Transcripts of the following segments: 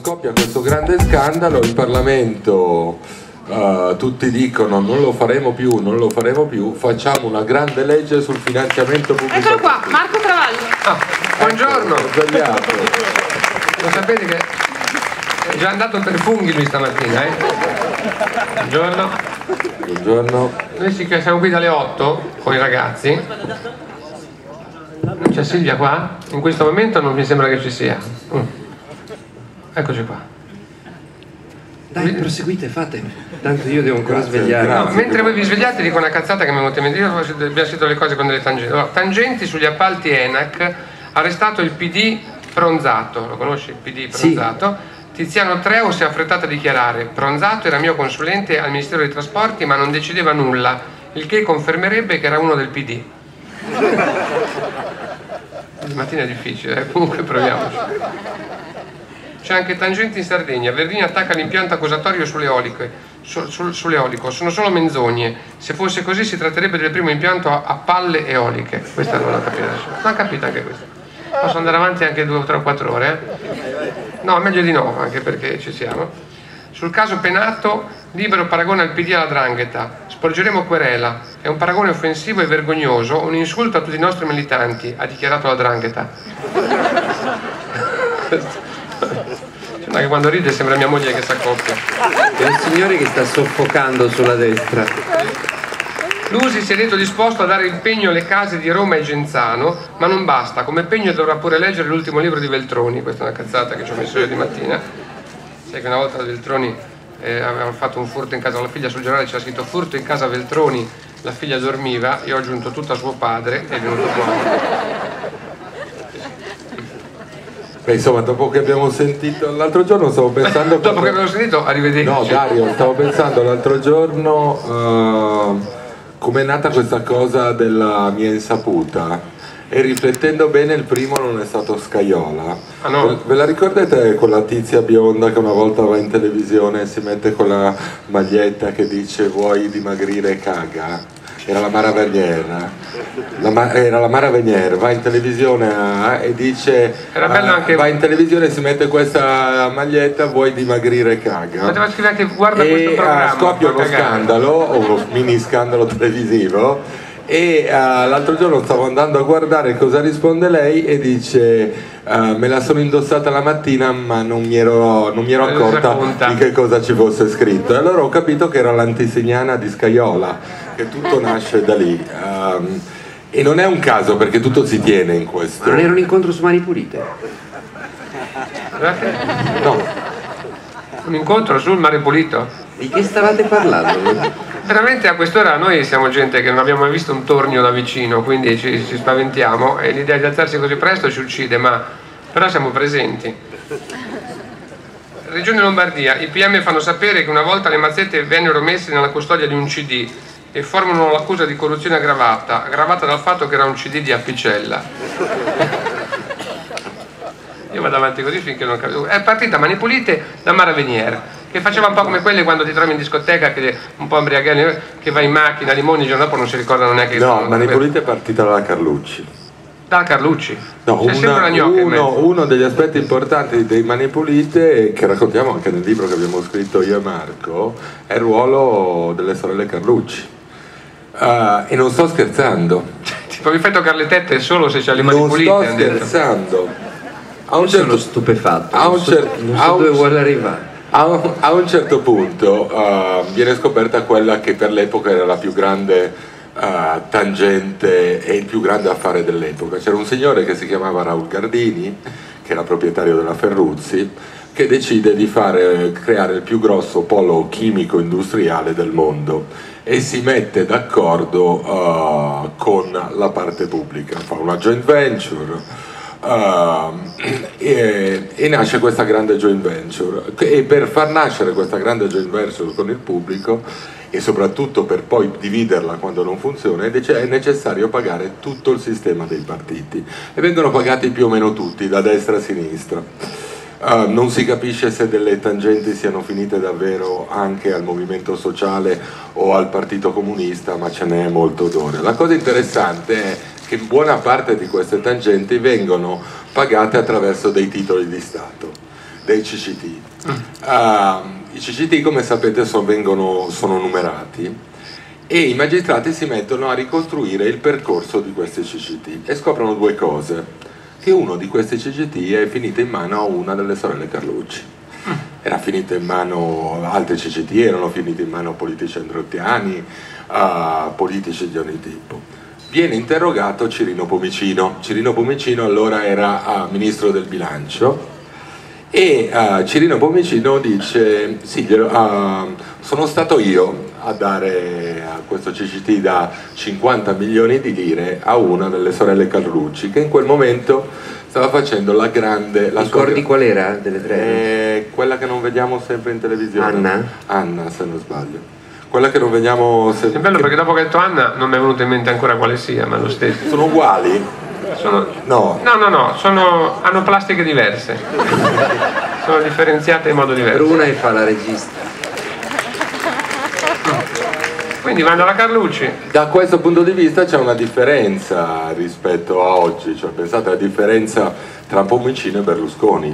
scoppia questo grande scandalo, in Parlamento tutti dicono non lo faremo più, non lo faremo più, facciamo una grande legge sul finanziamento pubblico. Eccolo qua, Marco Travaglio. Buongiorno. Ecco, lo sapete che è già andato per funghi lui stamattina, Buongiorno. Buongiorno. Noi siamo qui dalle 8 con i ragazzi. Non c'è Silvia qua? In questo momento non mi sembra che ci sia. Eccoci qua. Dai, proseguite, fate. Tanto io devo ancora svegliare. No, mentre voi vi svegliate dico una cazzata che mi è venuta in mente. Io abbiamo sentito le cose con delle tangenti. Allora, tangenti sugli appalti ENAC, arrestato il PD Pronzato. Lo conosci il PD Pronzato? Sì. Tiziano Treu si è affrettato a dichiarare: Pronzato era mio consulente al Ministero dei Trasporti ma non decideva nulla, il che confermerebbe che era uno del PD. Stamattina è difficile, comunque proviamoci. C'è anche tangenti in Sardegna. Verdini attacca l'impianto accusatorio sull'eolico. Sono solo menzogne. Se fosse così si tratterebbe del primo impianto a palle eoliche. Questa non l'ho capita adesso. Non ho capito anche questa. Posso andare avanti anche 2 o 3 o 4 ore? No, meglio di no, anche perché ci siamo. Sul caso Penato, libero paragone al PD alla 'ndrangheta. Sporgeremo querela. È un paragone offensivo e vergognoso, un insulto a tutti i nostri militanti, ha dichiarato la 'ndrangheta. Che quando ride sembra mia moglie che si accoppia. È un signore che sta soffocando sulla destra. Lusi si è detto disposto a dare impegno alle case di Roma e Genzano, ma non basta, come impegno dovrà pure leggere l'ultimo libro di Veltroni. Questa è una cazzata che ci ho messo io di mattina. Sai che una volta Veltroni aveva fatto un furto in casa alla figlia, sul giornale c'era scritto furto in casa Veltroni, la figlia dormiva, io ho aggiunto tutto a suo padre e è venuto fuori. Beh, insomma, dopo che abbiamo sentito l'altro giorno stavo pensando dopo che abbiamo sentito, arrivederci. No, Dario, stavo pensando l'altro giorno com'è nata questa cosa della mia insaputa, e riflettendo bene il primo non è stato Scajola. Ah, no? Ve la ricordate quella tizia bionda che una volta va in televisione e si mette con la maglietta che dice vuoi dimagrire e caga? Era la Mara Venier, va in televisione e dice anche... va in televisione e si mette questa maglietta, vuoi dimagrire e caga. Poteva scrivere anche guarda questo programma. Scoppia uno scandalo, uno mini scandalo televisivo, e l'altro giorno stavo andando a guardare cosa risponde lei e dice me la sono indossata la mattina ma non mi ero accorta di che cosa ci fosse scritto, e allora ho capito che era l'antisignana di Scajola, che tutto nasce da lì, e non è un caso perché tutto si tiene in questo. Ma non era un incontro su Mani Pulite? No. Un incontro sul mare pulito? Di che stavate parlando? Veramente a quest'ora noi siamo gente che non abbiamo mai visto un tornio da vicino, quindi ci spaventiamo e l'idea di alzarsi così presto ci uccide, però siamo presenti. Regione Lombardia, i PM fanno sapere che una volta le mazzette vennero messe nella custodia di un CD e formano l'accusa di corruzione aggravata dal fatto che era un CD di Apicella. Io vado avanti così finché non capisco. È partita Mani Pulite da Mara Venier, che faceva un po' come quelle quando ti trovi in discoteca, che un po' embriagati, che vai in macchina, limoni, il giorno dopo non si ricordano neanche che no, Mani Pulite è partita dalla Carlucci. Da Carlucci? No, uno degli aspetti importanti dei Mani Pulite, che raccontiamo anche nel libro che abbiamo scritto io e Marco, è il ruolo delle sorelle Carlucci. E non sto scherzando. Tipo vi fai toccare le tette solo se c'ha le mani pulite. Non sto scherzando. Sono stupefatto, non so dove vuole arrivare. A un certo punto viene scoperta quella che per l'epoca era la più grande tangente e il più grande affare dell'epoca. C'era un signore che si chiamava Raul Gardini, che era proprietario della Ferruzzi, che decide di creare il più grosso polo chimico industriale del mondo e si mette d'accordo con la parte pubblica, fa una joint venture. E nasce questa grande joint venture, e per far nascere questa grande joint venture con il pubblico e soprattutto per poi dividerla quando non funziona è necessario pagare tutto il sistema dei partiti, e vengono pagati più o meno tutti, da destra a sinistra. Non si capisce se delle tangenti siano finite davvero anche al movimento sociale o al partito comunista, ma ce n'è molto odore. La cosa interessante è che buona parte di queste tangenti vengono pagate attraverso dei titoli di Stato. dei CCT. I CCT, come sapete, sono numerati e i magistrati si mettono a ricostruire il percorso di questi CCT e scoprono due cose: che uno di questi CCT è finito in mano a una delle sorelle Carlucci, era finito in mano, altri CCT erano finiti in mano a politici androttiani, a politici di ogni tipo. Viene interrogato Cirino Pomicino. Cirino Pomicino allora era ministro del bilancio e Cirino Pomicino dice: sì, sono stato io a dare a questo CCT da 50 milioni di lire a una delle sorelle Carlucci, che in quel momento stava facendo la grande... Ricordi qual era delle tre? Quella che non vediamo sempre in televisione. Anna? Anna, se non sbaglio. Quella che non vediamo sempre... È bello perché dopo che ho detto Anna non mi è venuto in mente ancora quale sia, ma lo stesso. Sono uguali? No. Hanno plastiche diverse. Sono differenziate in modo diverso. Bruna e fa la regista. Quindi vanno alla Carlucci. Da questo punto di vista c'è una differenza rispetto a oggi, cioè pensate alla differenza tra Pomicino e Berlusconi.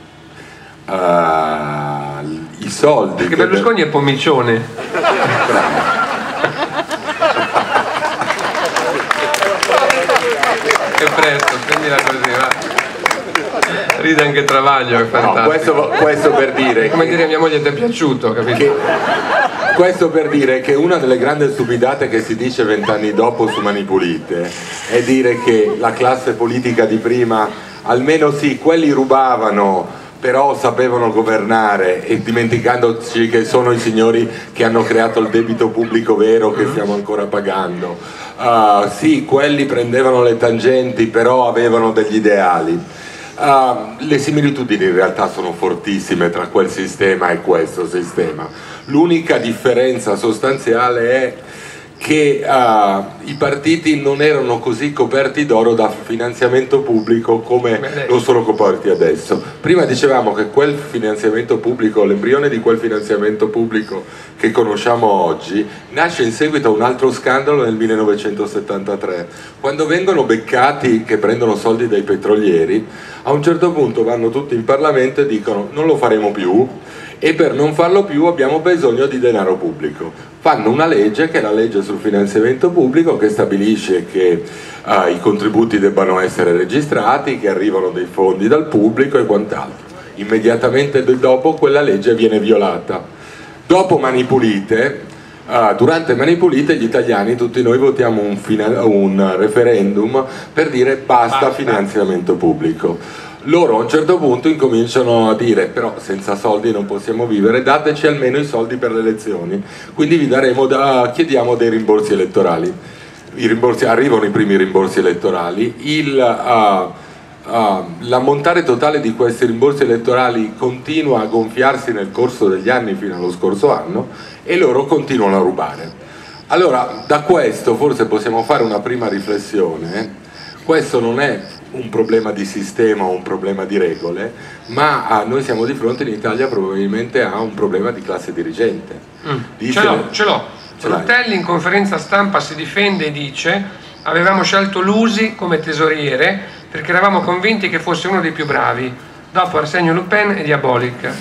I soldi... Perché Berlusconi è pomicione. Che presto, prendila così, va. Ride anche Travaglio, è fantastico. No, questo per dire... Come dire, mia moglie ti è piaciuto, capito? Questo per dire che una delle grandi stupidate che si dice 20 anni dopo su Mani Pulite è dire che la classe politica di prima, almeno sì, quelli rubavano, però sapevano governare, e dimenticandoci che sono i signori che hanno creato il debito pubblico vero che stiamo ancora pagando. Sì, quelli prendevano le tangenti, però avevano degli ideali. Le similitudini in realtà sono fortissime tra quel sistema e questo sistema. L'unica differenza sostanziale è che i partiti non erano così coperti d'oro da finanziamento pubblico come lo sono coperti adesso. Prima dicevamo che quel finanziamento pubblico, l'embrione di quel finanziamento pubblico che conosciamo oggi, nasce in seguito a un altro scandalo nel 1973, quando vengono beccati che prendono soldi dai petrolieri. A un certo punto vanno tutti in Parlamento e dicono: non lo faremo più, e per non farlo più abbiamo bisogno di denaro pubblico. Fanno una legge, che è la legge sul finanziamento pubblico, che stabilisce che i contributi debbano essere registrati, che arrivano dei fondi dal pubblico e quant'altro. Immediatamente dopo quella legge viene violata. Dopo Mani Pulite, durante Mani Pulite gli italiani, tutti noi, votiamo un referendum per dire basta finanziamento pubblico. Loro a un certo punto incominciano a dire: però senza soldi non possiamo vivere, dateci almeno i soldi per le elezioni, quindi vi daremo chiediamo dei rimborsi elettorali. Arrivano i primi rimborsi elettorali, l'ammontare totale di questi rimborsi elettorali continua a gonfiarsi nel corso degli anni fino allo scorso anno, e loro continuano a rubare. Allora, da questo forse possiamo fare una prima riflessione. Questo non è un problema di sistema o un problema di regole, ma noi siamo di fronte in Italia probabilmente a un problema di classe dirigente. Ce l'ho. Rutelli in conferenza stampa si difende e dice: avevamo scelto Lusi come tesoriere perché eravamo convinti che fosse uno dei più bravi, dopo Arsenio Lupin e Diabolic.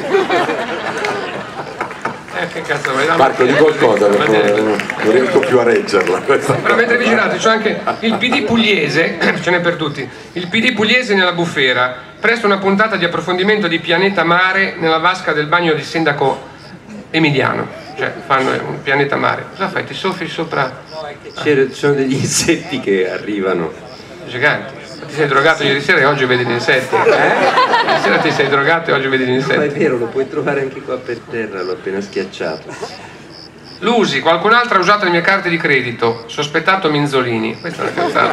Che cazzo vuoi? Marco, di qualcosa, non riesco più a reggerla questa. Però mentre vi girate c'è anche il PD pugliese, ce n'è per tutti, il PD pugliese nella bufera, presto una puntata di approfondimento di Pianeta Mare nella vasca del bagno di sindaco Emiliano, cioè fanno un Pianeta Mare. Cosa fai? Ti soffi sopra? No, è che ci sono degli insetti che arrivano. Giganti. Ti sei drogato ieri sera e oggi vedi gli insetti? Ieri sera ti sei drogato e oggi vedi gli insetti. Ma è vero, lo puoi trovare anche qua per terra, l'ho appena schiacciato. Lusi, qualcun altro ha usato le mie carte di credito, sospettato Minzolini. Questa è una cazzata.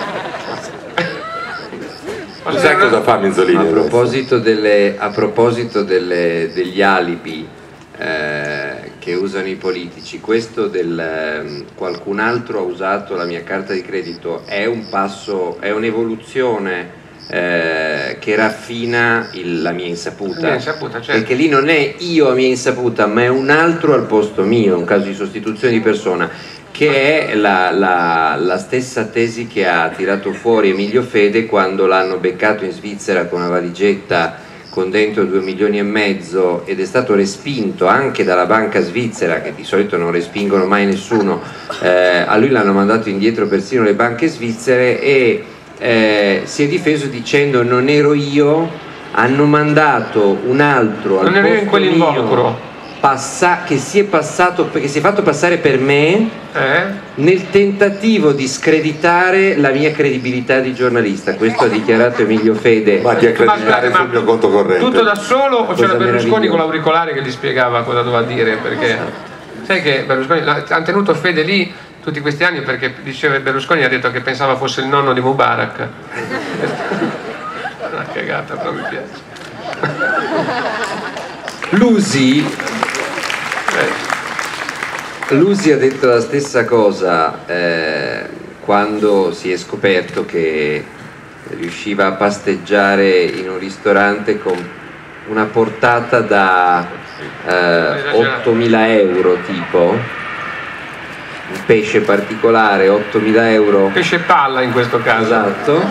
Sai cosa fa Minzolini? A proposito degli alibi che usano i politici, questo del qualcun altro ha usato la mia carta di credito è un passo, è un'evoluzione che raffina la mia insaputa, certo. Perché lì non è io a mia insaputa, ma è un altro al posto mio, un caso di sostituzione di persona, che è la stessa tesi che ha tirato fuori Emilio Fede quando l'hanno beccato in Svizzera con una valigetta con dentro 2,5 milioni ed è stato respinto anche dalla banca svizzera, che di solito non respingono mai nessuno, a lui l'hanno mandato indietro persino le banche svizzere, e si è difeso dicendo: non ero io, hanno mandato un altro al non ero io in quell'involucro, che si è passato, perché si è fatto passare per me nel tentativo di screditare la mia credibilità di giornalista. Questo ha dichiarato Emilio Fede. Ma di accreditare sul mio conto corrente. Tutto da solo, o c'era Berlusconi meravigliosa con l'auricolare che gli spiegava cosa doveva dire? Perché sai che Berlusconi ha tenuto Fede lì tutti questi anni, perché diceva, Berlusconi ha detto che pensava fosse il nonno di Mubarak. Una cagata, però mi piace. Lusi ha detto la stessa cosa quando si è scoperto che riusciva a pasteggiare in un ristorante con una portata da 8.000 euro, tipo un pesce particolare, 8.000 euro, pesce palla in questo caso. esatto,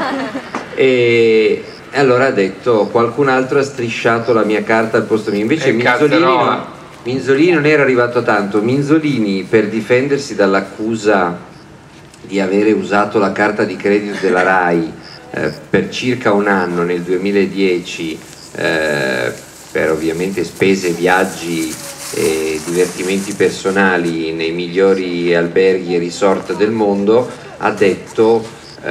e allora ha detto: qualcun altro ha strisciato la mia carta al posto mio. Invece Minzolini non era arrivato a tanto. Minzolini, per difendersi dall'accusa di avere usato la carta di credito della RAI per circa un anno nel 2010 per ovviamente spese, viaggi e divertimenti personali nei migliori alberghi e resort del mondo, ha detto: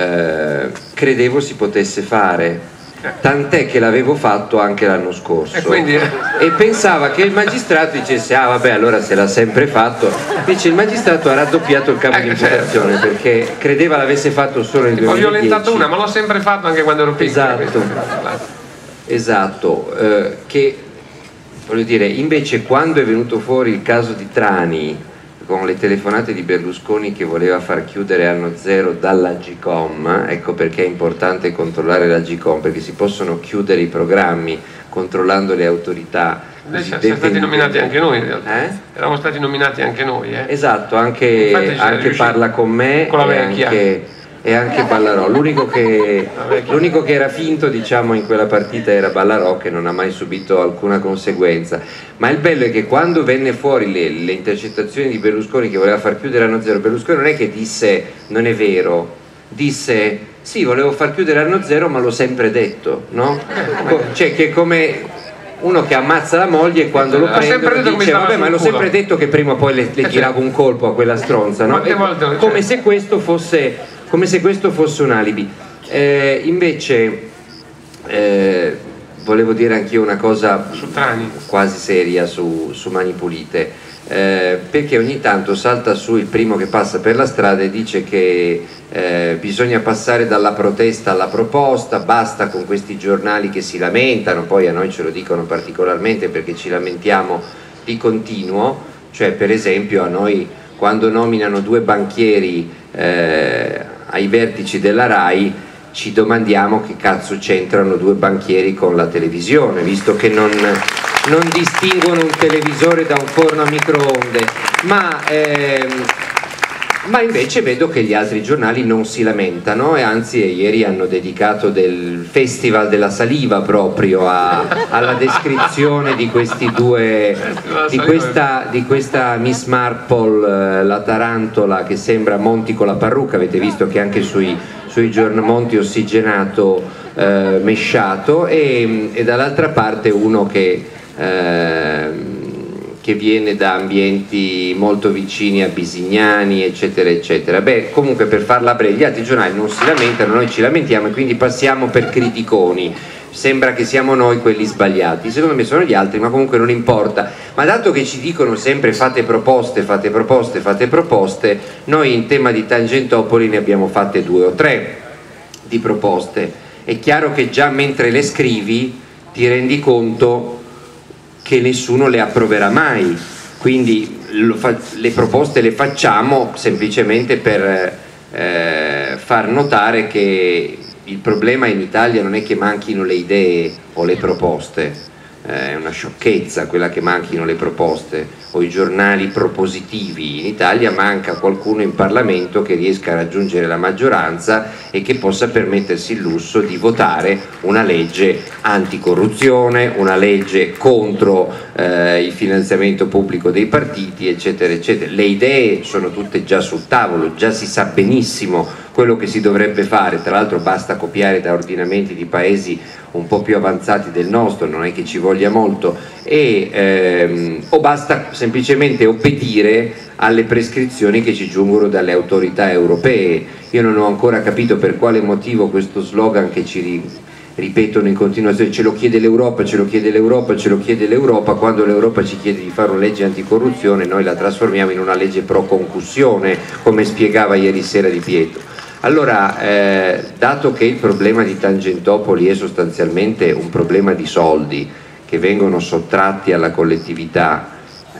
credevo si potesse fare, tant'è che l'avevo fatto anche l'anno scorso, e pensava che il magistrato dicesse: ah vabbè, allora se l'ha sempre fatto. Invece il magistrato ha raddoppiato il campo di imputazione, perché credeva l'avesse fatto solo nel 2010. Ho violentato una, ma l'ho sempre fatto anche quando ero piccolo. Esatto, che voglio dire, invece quando è venuto fuori il caso di Trani, con le telefonate di Berlusconi che voleva far chiudere Anno Zero dall'Agcom, ecco perché è importante controllare l'Agcom, perché si possono chiudere i programmi controllando le autorità. Siamo stati nominati anche noi in realtà. Eravamo stati nominati anche noi. Esatto, anche Parla con me, con la vecchia. E anche Ballarò. L'unico che era finto, diciamo, in quella partita era Ballarò, che non ha mai subito alcuna conseguenza. Ma il bello è che quando venne fuori le intercettazioni di Berlusconi che voleva far chiudere Anno Zero, Berlusconi non è che disse non è vero, disse sì, volevo far chiudere Anno Zero ma l'ho sempre detto, no? Cioè che come uno che ammazza la moglie e quando lo prendono dice vabbè, ma l'ho sempre detto che prima o poi le tiravo un colpo a quella stronza, no? Come se questo fosse un alibi. Invece volevo dire anch'io una cosa quasi seria su Mani Pulite, perché ogni tanto salta su il primo che passa per la strada e dice che bisogna passare dalla protesta alla proposta, basta con questi giornali che si lamentano. Poi a noi ce lo dicono particolarmente perché ci lamentiamo di continuo, cioè per esempio a noi quando nominano 2 banchieri ai vertici della RAI ci domandiamo che cazzo c'entrano 2 banchieri con la televisione, visto che non distinguono un televisore da un forno a microonde, ma invece vedo che gli altri giornali non si lamentano, e anzi ieri hanno dedicato del Festival della Saliva proprio alla descrizione di questi 2, di questa Miss Marple, la tarantola che sembra Monti con la parrucca. Avete visto che anche sui Monti ossigenato mesciato, e dall'altra parte uno che viene da ambienti molto vicini a Bisignani, eccetera eccetera. Beh, comunque, per farla breve, gli altri giornali non si lamentano, noi ci lamentiamo e quindi passiamo per criticoni, sembra che siamo noi quelli sbagliati. Secondo me sono gli altri, ma comunque non importa. Ma dato che ci dicono sempre fate proposte, noi in tema di Tangentopoli ne abbiamo fatte 2 o 3 di proposte. È chiaro che già mentre le scrivi ti rendi conto che nessuno le approverà mai, quindi le proposte le facciamo semplicemente per far notare che il problema in Italia non è che manchino le idee o le proposte, è una sciocchezza quella che manchino le proposte o i giornali propositivi. In Italia manca qualcuno in Parlamento che riesca a raggiungere la maggioranza e che possa permettersi il lusso di votare una legge anticorruzione, una legge contro il finanziamento pubblico dei partiti, eccetera eccetera. Le idee sono tutte già sul tavolo, già si sa benissimo quello che si dovrebbe fare, tra l'altro basta copiare da ordinamenti di paesi un po' più avanzati del nostro, non è che ci voglia molto, o basta semplicemente obbedire alle prescrizioni che ci giungono dalle autorità europee. Io non ho ancora capito per quale motivo questo slogan che ci ripetono in continuazione, ce lo chiede l'Europa, ce lo chiede l'Europa, ce lo chiede l'Europa, quando l'Europa ci chiede di fare una legge anticorruzione noi la trasformiamo in una legge pro concussione, come spiegava ieri sera Di Pietro. Allora, dato che il problema di Tangentopoli è sostanzialmente un problema di soldi che vengono sottratti alla collettività,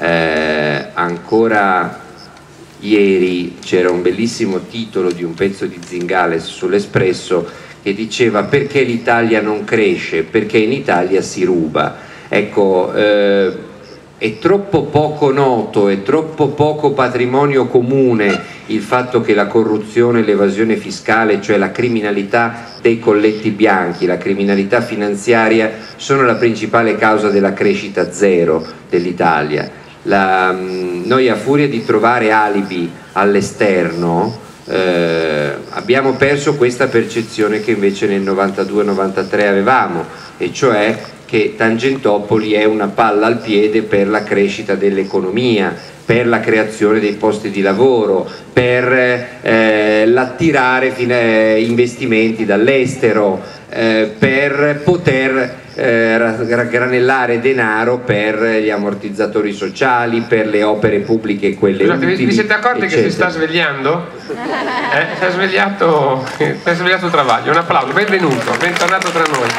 ancora ieri c'era un bellissimo titolo di un pezzo di Zingales sull'Espresso che diceva: perché l'Italia non cresce? Perché in Italia si ruba. Ecco, è troppo poco noto, è troppo poco patrimonio comune il fatto che la corruzione e l'evasione fiscale, cioè la criminalità dei colletti bianchi, la criminalità finanziaria, sono la principale causa della crescita zero dell'Italia. Noi, a furia di trovare alibi all'esterno, abbiamo perso questa percezione che invece nel 92-93 avevamo, e cioè che Tangentopoli è una palla al piede per la crescita dell'economia, per la creazione dei posti di lavoro, per l'attirare investimenti dall'estero, per poter raggranellare denaro per gli ammortizzatori sociali, per le opere pubbliche, quelle Scusate, utili, vi siete accorti eccetera. che si sta svegliando? Si è svegliato Travaglio, un applauso, benvenuto, bentornato tra noi.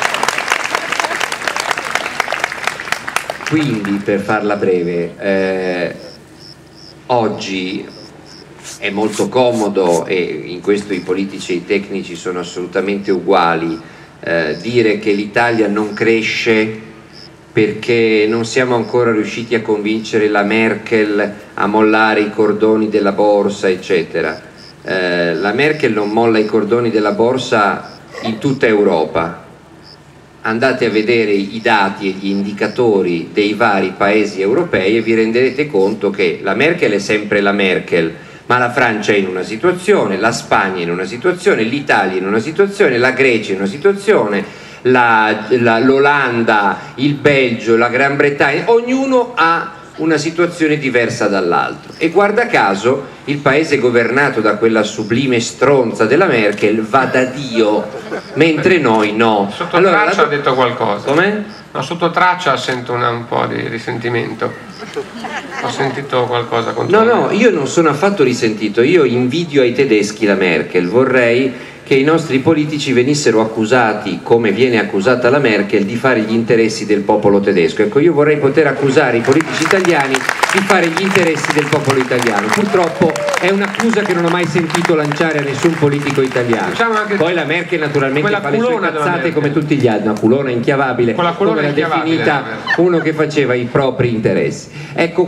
Quindi, per farla breve, oggi è molto comodo, e in questo i politici e i tecnici sono assolutamente uguali, dire che l'Italia non cresce perché non siamo ancora riusciti a convincere la Merkel a mollare i cordoni della borsa, eccetera. La Merkel non molla i cordoni della borsa in tutta Europa. Andate a vedere i dati e gli indicatori dei vari paesi europei e vi renderete conto che la Merkel è sempre la Merkel, ma la Francia è in una situazione, la Spagna è in una situazione, l'Italia è in una situazione, la Grecia è in una situazione, l'Olanda, il Belgio, la Gran Bretagna, ognuno ha una situazione diversa dall'altro, e guarda caso il paese governato da quella sublime stronza della Merkel va da Dio, mentre noi no. Sotto traccia ha detto qualcosa. Come? No, sotto traccia sento un po' di risentimento. Ho sentito qualcosa contro me. No, io non sono affatto risentito, io invidio ai tedeschi la Merkel, vorrei che i nostri politici venissero accusati, come viene accusata la Merkel, di fare gli interessi del popolo tedesco. Ecco, io vorrei poter accusare i politici italiani di fare gli interessi del popolo italiano. Purtroppo è un'accusa che non ho mai sentito lanciare a nessun politico italiano. Diciamo anche poi la Merkel naturalmente fa le sue culona della cazzate Merkel, come tutti gli altri, una culona inchiavabile, come l'ha definita uno che faceva i propri interessi. Ecco,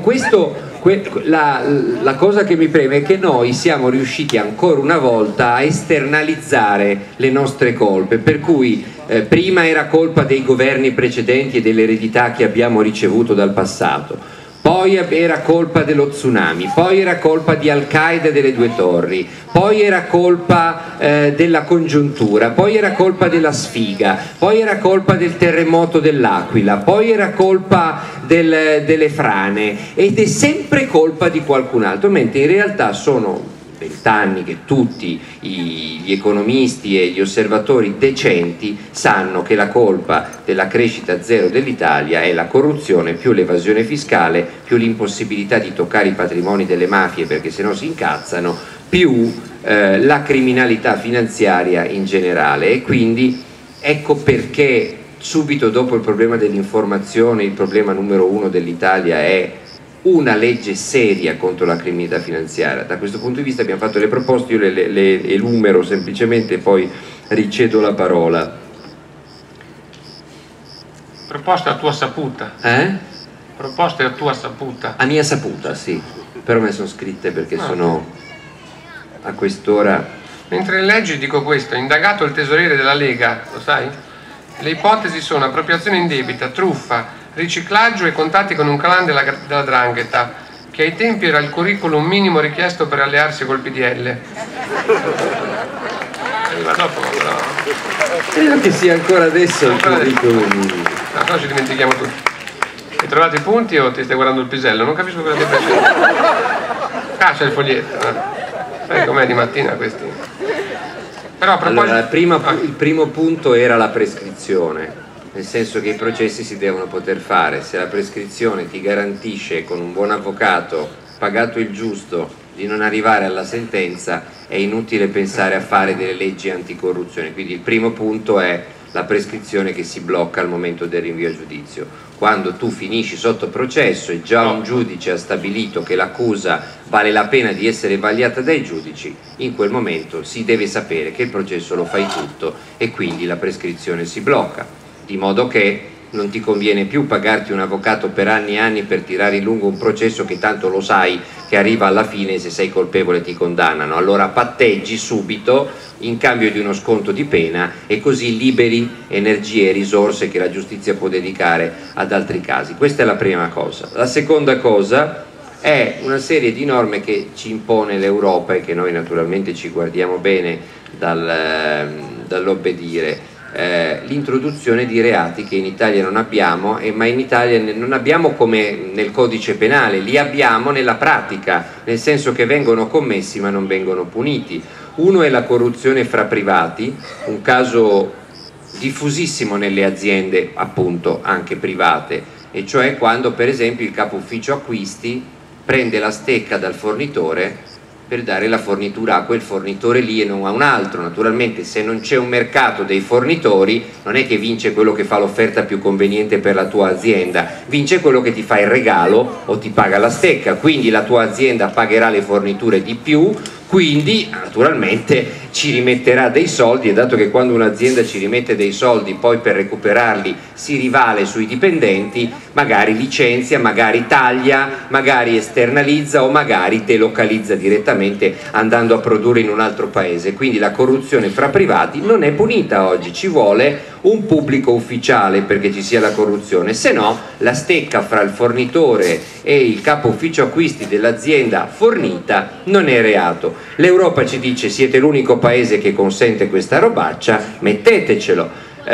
la cosa che mi preme è che noi siamo riusciti ancora una volta a esternalizzare le nostre colpe, per cui prima era colpa dei governi precedenti e dell'eredità che abbiamo ricevuto dal passato, poi era colpa dello tsunami, poi era colpa di Al-Qaeda e delle due torri, poi era colpa della congiuntura, poi era colpa della sfiga, poi era colpa del terremoto dell'Aquila, poi era colpa delle frane, ed è sempre colpa di qualcun altro, mentre in realtà sono 20 anni che tutti gli economisti e gli osservatori decenti sanno che la colpa della crescita zero dell'Italia è la corruzione, più l'evasione fiscale, più l'impossibilità di toccare i patrimoni delle mafie perché sennò si incazzano, più la criminalità finanziaria in generale. E quindi ecco perché subito dopo il problema dell'informazione il problema numero uno dell'Italia è una legge seria contro la criminalità finanziaria. Da questo punto di vista abbiamo fatto le proposte, io le enumero semplicemente e poi ricedo la parola. Proposte a tua saputa. Proposte a tua saputa. A mia saputa, sì. Però me sono scritte perché sono a quest'ora. Mentre leggi dico questo: indagato il tesoriere della Lega, lo sai? Le ipotesi sono appropriazione indebita, truffa, riciclaggio e contatti con un clan della 'ndrangheta, che ai tempi era il curriculum minimo richiesto per allearsi col PDL. Arriva dopo, però. Credo che sia ancora adesso il curriculum. No, ci dimentichiamo tutti. Hai trovato i punti o ti stai guardando il pisello? Non capisco cosa ti piace. Ah, c'è il foglietto. Sai com'è di mattina questi? Però a proposito... Allora, il primo punto era la prescrizione, nel senso che i processi si devono poter fare. Se la prescrizione ti garantisce, con un buon avvocato, pagato il giusto, di non arrivare alla sentenza, è inutile pensare a fare delle leggi anticorruzione. Quindi il primo punto è la prescrizione che si blocca al momento del rinvio a giudizio. Quando tu finisci sotto processo e già un giudice ha stabilito che l'accusa vale la pena di essere vagliata dai giudici, in quel momento si deve sapere che il processo lo fai tutto e quindi la prescrizione si blocca, di modo che non ti conviene più pagarti un avvocato per anni e anni per tirare in lungo un processo che tanto lo sai che arriva alla fine e se sei colpevole ti condannano. Allora patteggi subito in cambio di uno sconto di pena e così liberi energie e risorse che la giustizia può dedicare ad altri casi. Questa è la prima cosa. La seconda cosa è una serie di norme che ci impone l'Europa e che noi naturalmente ci guardiamo bene dall'obbedire. L'introduzione di reati che in Italia non abbiamo, ma in Italia non abbiamo come nel codice penale, li abbiamo nella pratica, nel senso che vengono commessi ma non vengono puniti. Uno è la corruzione fra privati, un caso diffusissimo nelle aziende appunto anche private, e cioè quando per esempio il capo ufficio acquisti prende la stecca dal fornitore per dare la fornitura a quel fornitore lì e non a un altro. Naturalmente se non c'è un mercato dei fornitori non è che vince quello che fa l'offerta più conveniente per la tua azienda, vince quello che ti fa il regalo o ti paga la stecca, quindi la tua azienda pagherà le forniture di più, quindi naturalmente ci rimetterà dei soldi, e dato che quando un'azienda ci rimette dei soldi poi per recuperarli si rivale sui dipendenti, magari licenzia, magari taglia, magari esternalizza o magari delocalizza direttamente andando a produrre in un altro paese. Quindi la corruzione fra privati non è punita oggi, ci vuole un pubblico ufficiale perché ci sia la corruzione, se no la stecca fra il fornitore e il capo ufficio acquisti dell'azienda fornita non è reato. L'Europa ci dice: siete l'unico paese che consente questa robaccia, mettetecelo.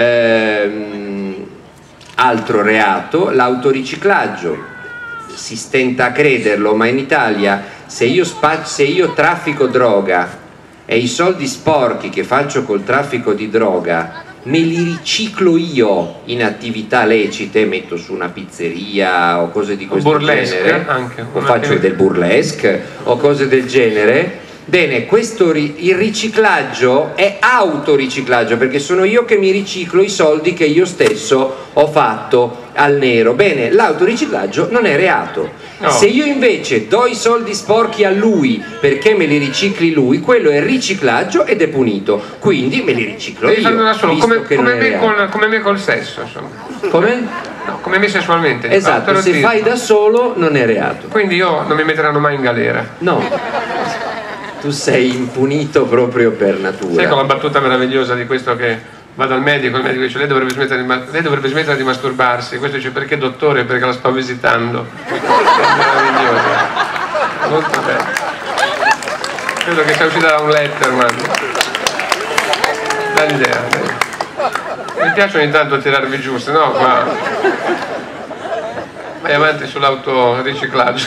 Altro reato, l'autoriciclaggio. Si stenta a crederlo, ma in Italia se io traffico droga e i soldi sporchi che faccio col traffico di droga me li riciclo io in attività lecite, metto su una pizzeria o cose di questo genere, anche, o faccio del burlesque o cose del genere. Bene, il riciclaggio è autoriciclaggio, perché sono io che mi riciclo i soldi che io stesso ho fatto al nero. Bene, l'autoriciclaggio non è reato. No. Se io invece do i soldi sporchi a lui perché me li ricicli lui, quello è riciclaggio ed è punito, quindi me li riciclo io. Come me col sesso, insomma. Come? No, come me sessualmente. Esatto, se fai da solo non è reato. Quindi non mi metteranno mai in galera. No. Tu sei impunito proprio per natura. Sai con la battuta meravigliosa di questo che va dal medico, il medico dice: lei dovrebbe smettere di masturbarsi. Questo dice: perché dottore? Perché la sto visitando. È meraviglioso, molto bello. Credo che sia uscita da un Letterman. Dall'idea. Mi piace ogni tanto tirarvi giù, se no qua vai avanti sull'autoriciclaggio.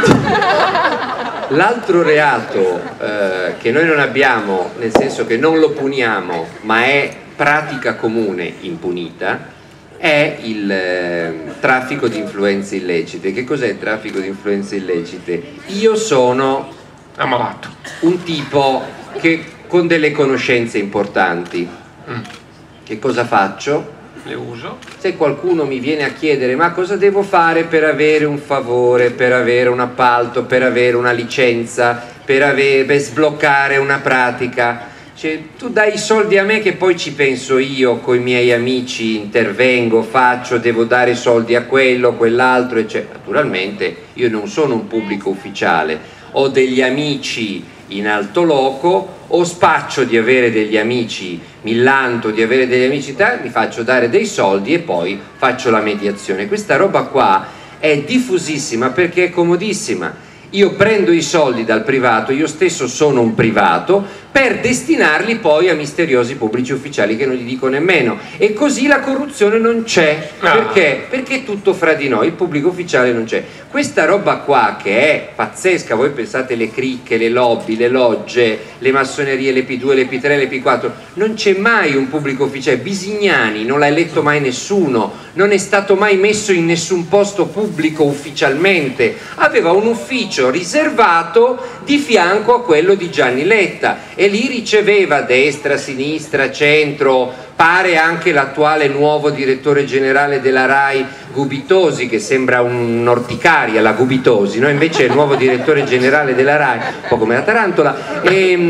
L'altro reato che noi non abbiamo, nel senso che non lo puniamo, ma è pratica comune impunita, è il traffico di influenze illecite. Che cos'è il traffico di influenze illecite? Io sono ammalato, un tipo che con delle conoscenze importanti. Che cosa faccio? Le uso. Se qualcuno mi viene a chiedere: ma cosa devo fare per avere un favore, per avere un appalto, per avere una licenza, per sbloccare una pratica, Cioè, tu dai i soldi a me che poi ci penso io, coi miei amici intervengo, faccio, devo dare soldi a quello, quell'altro, eccetera. Naturalmente io non sono un pubblico ufficiale, ho degli amici in alto loco, o spaccio di avere degli amici, mi lanto di avere degli amici, mi faccio dare dei soldi e poi faccio la mediazione. Questa roba qua è diffusissima perché è comodissima. Io prendo i soldi dal privato, io stesso sono un privato, per destinarli poi a misteriosi pubblici ufficiali che non gli dico nemmeno, e così la corruzione non c'è. Perché? Perché è tutto fra di noi, il pubblico ufficiale non c'è. Questa roba qua che è pazzesca, voi pensate le cricche, le lobby, le logge, le massonerie, le P2, le P3, le P4, non c'è mai un pubblico ufficiale. Bisignani non l'ha eletto mai nessuno, non è stato mai messo in nessun posto pubblico ufficialmente, aveva un ufficio riservato di fianco a quello di Gianni Letta e lì riceveva destra, sinistra, centro, pare anche l'attuale nuovo direttore generale della RAI Gubitosi, che sembra un'orticaria la Gubitosi, no? Invece è il nuovo direttore generale della RAI, un po' come la tarantola,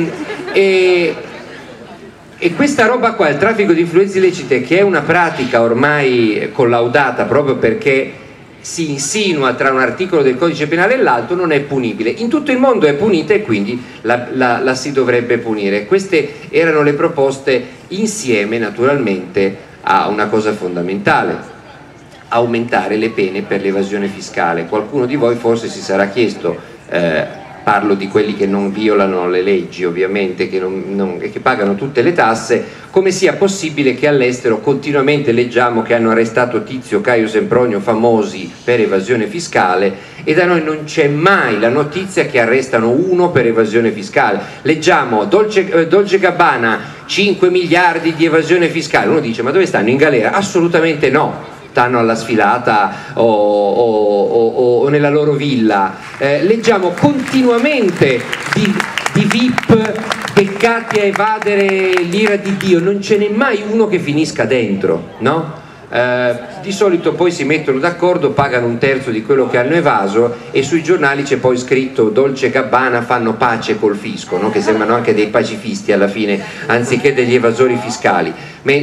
e questa roba qua, il traffico di influenze illecite, che è una pratica ormai collaudata proprio perché si insinua tra un articolo del codice penale e l'altro, non è punibile. In tutto il mondo è punita e quindi la si dovrebbe punire. Queste erano le proposte insieme naturalmente a una cosa fondamentale: aumentare le pene per l'evasione fiscale. Qualcuno di voi forse si sarà chiesto, parlo di quelli che non violano le leggi ovviamente, che pagano tutte le tasse, come sia possibile che all'estero continuamente leggiamo che hanno arrestato Tizio, Caio, Sempronio, famosi per evasione fiscale, e da noi non c'è mai la notizia che arrestano uno per evasione fiscale. Leggiamo Dolce Gabbana 5 miliardi di evasione fiscale, uno dice ma dove stanno? In galera? Assolutamente no, stanno alla sfilata o nella loro villa. Leggiamo continuamente di VIP peccati a evadere l'ira di Dio, non ce n'è mai uno che finisca dentro, no? Di solito poi si mettono d'accordo, pagano un terzo di quello che hanno evaso e sui giornali c'è poi scritto Dolce Gabbana fanno pace col fisco, no? Che sembrano anche dei pacifisti alla fine anziché degli evasori fiscali.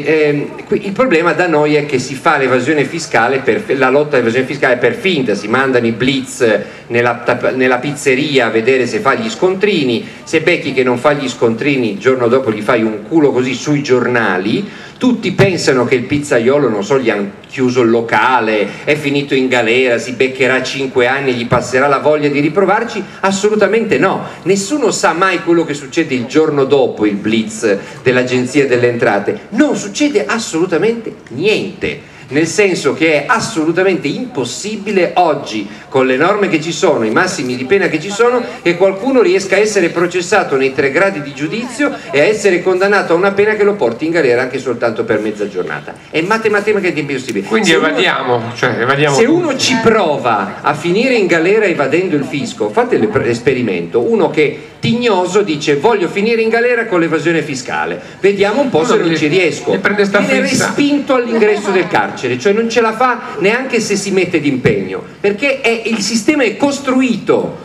Il problema da noi è che si fa l'evasione fiscale, la lotta all'evasione fiscale per finta, si mandano i blitz nella pizzeria a vedere se fa gli scontrini, se becchi che non fa gli scontrini il giorno dopo gli fai un culo così sui giornali. Tutti pensano che il pizzaiolo, non so, gli hanno chiuso il locale, è finito in galera, si beccherà 5 anni, gli passerà la voglia di riprovarci. Assolutamente no, nessuno sa mai quello che succede il giorno dopo il blitz dell'Agenzia delle Entrate, non succede assolutamente niente. Nel senso che è assolutamente impossibile oggi, con le norme che ci sono, i massimi di pena che ci sono, che qualcuno riesca a essere processato nei 3 gradi di giudizio e a essere condannato a una pena che lo porti in galera anche soltanto per mezza giornata. È matematicamente impossibile. Quindi evadiamo se uno ci prova a finire in galera evadendo il fisco, fate l'esperimento. Uno che tignoso dice voglio finire in galera con l'evasione fiscale, vediamo un po' se non ci riesco, viene respinto all'ingresso del carcere, cioè non ce la fa neanche se si mette d'impegno, perché il sistema è costruito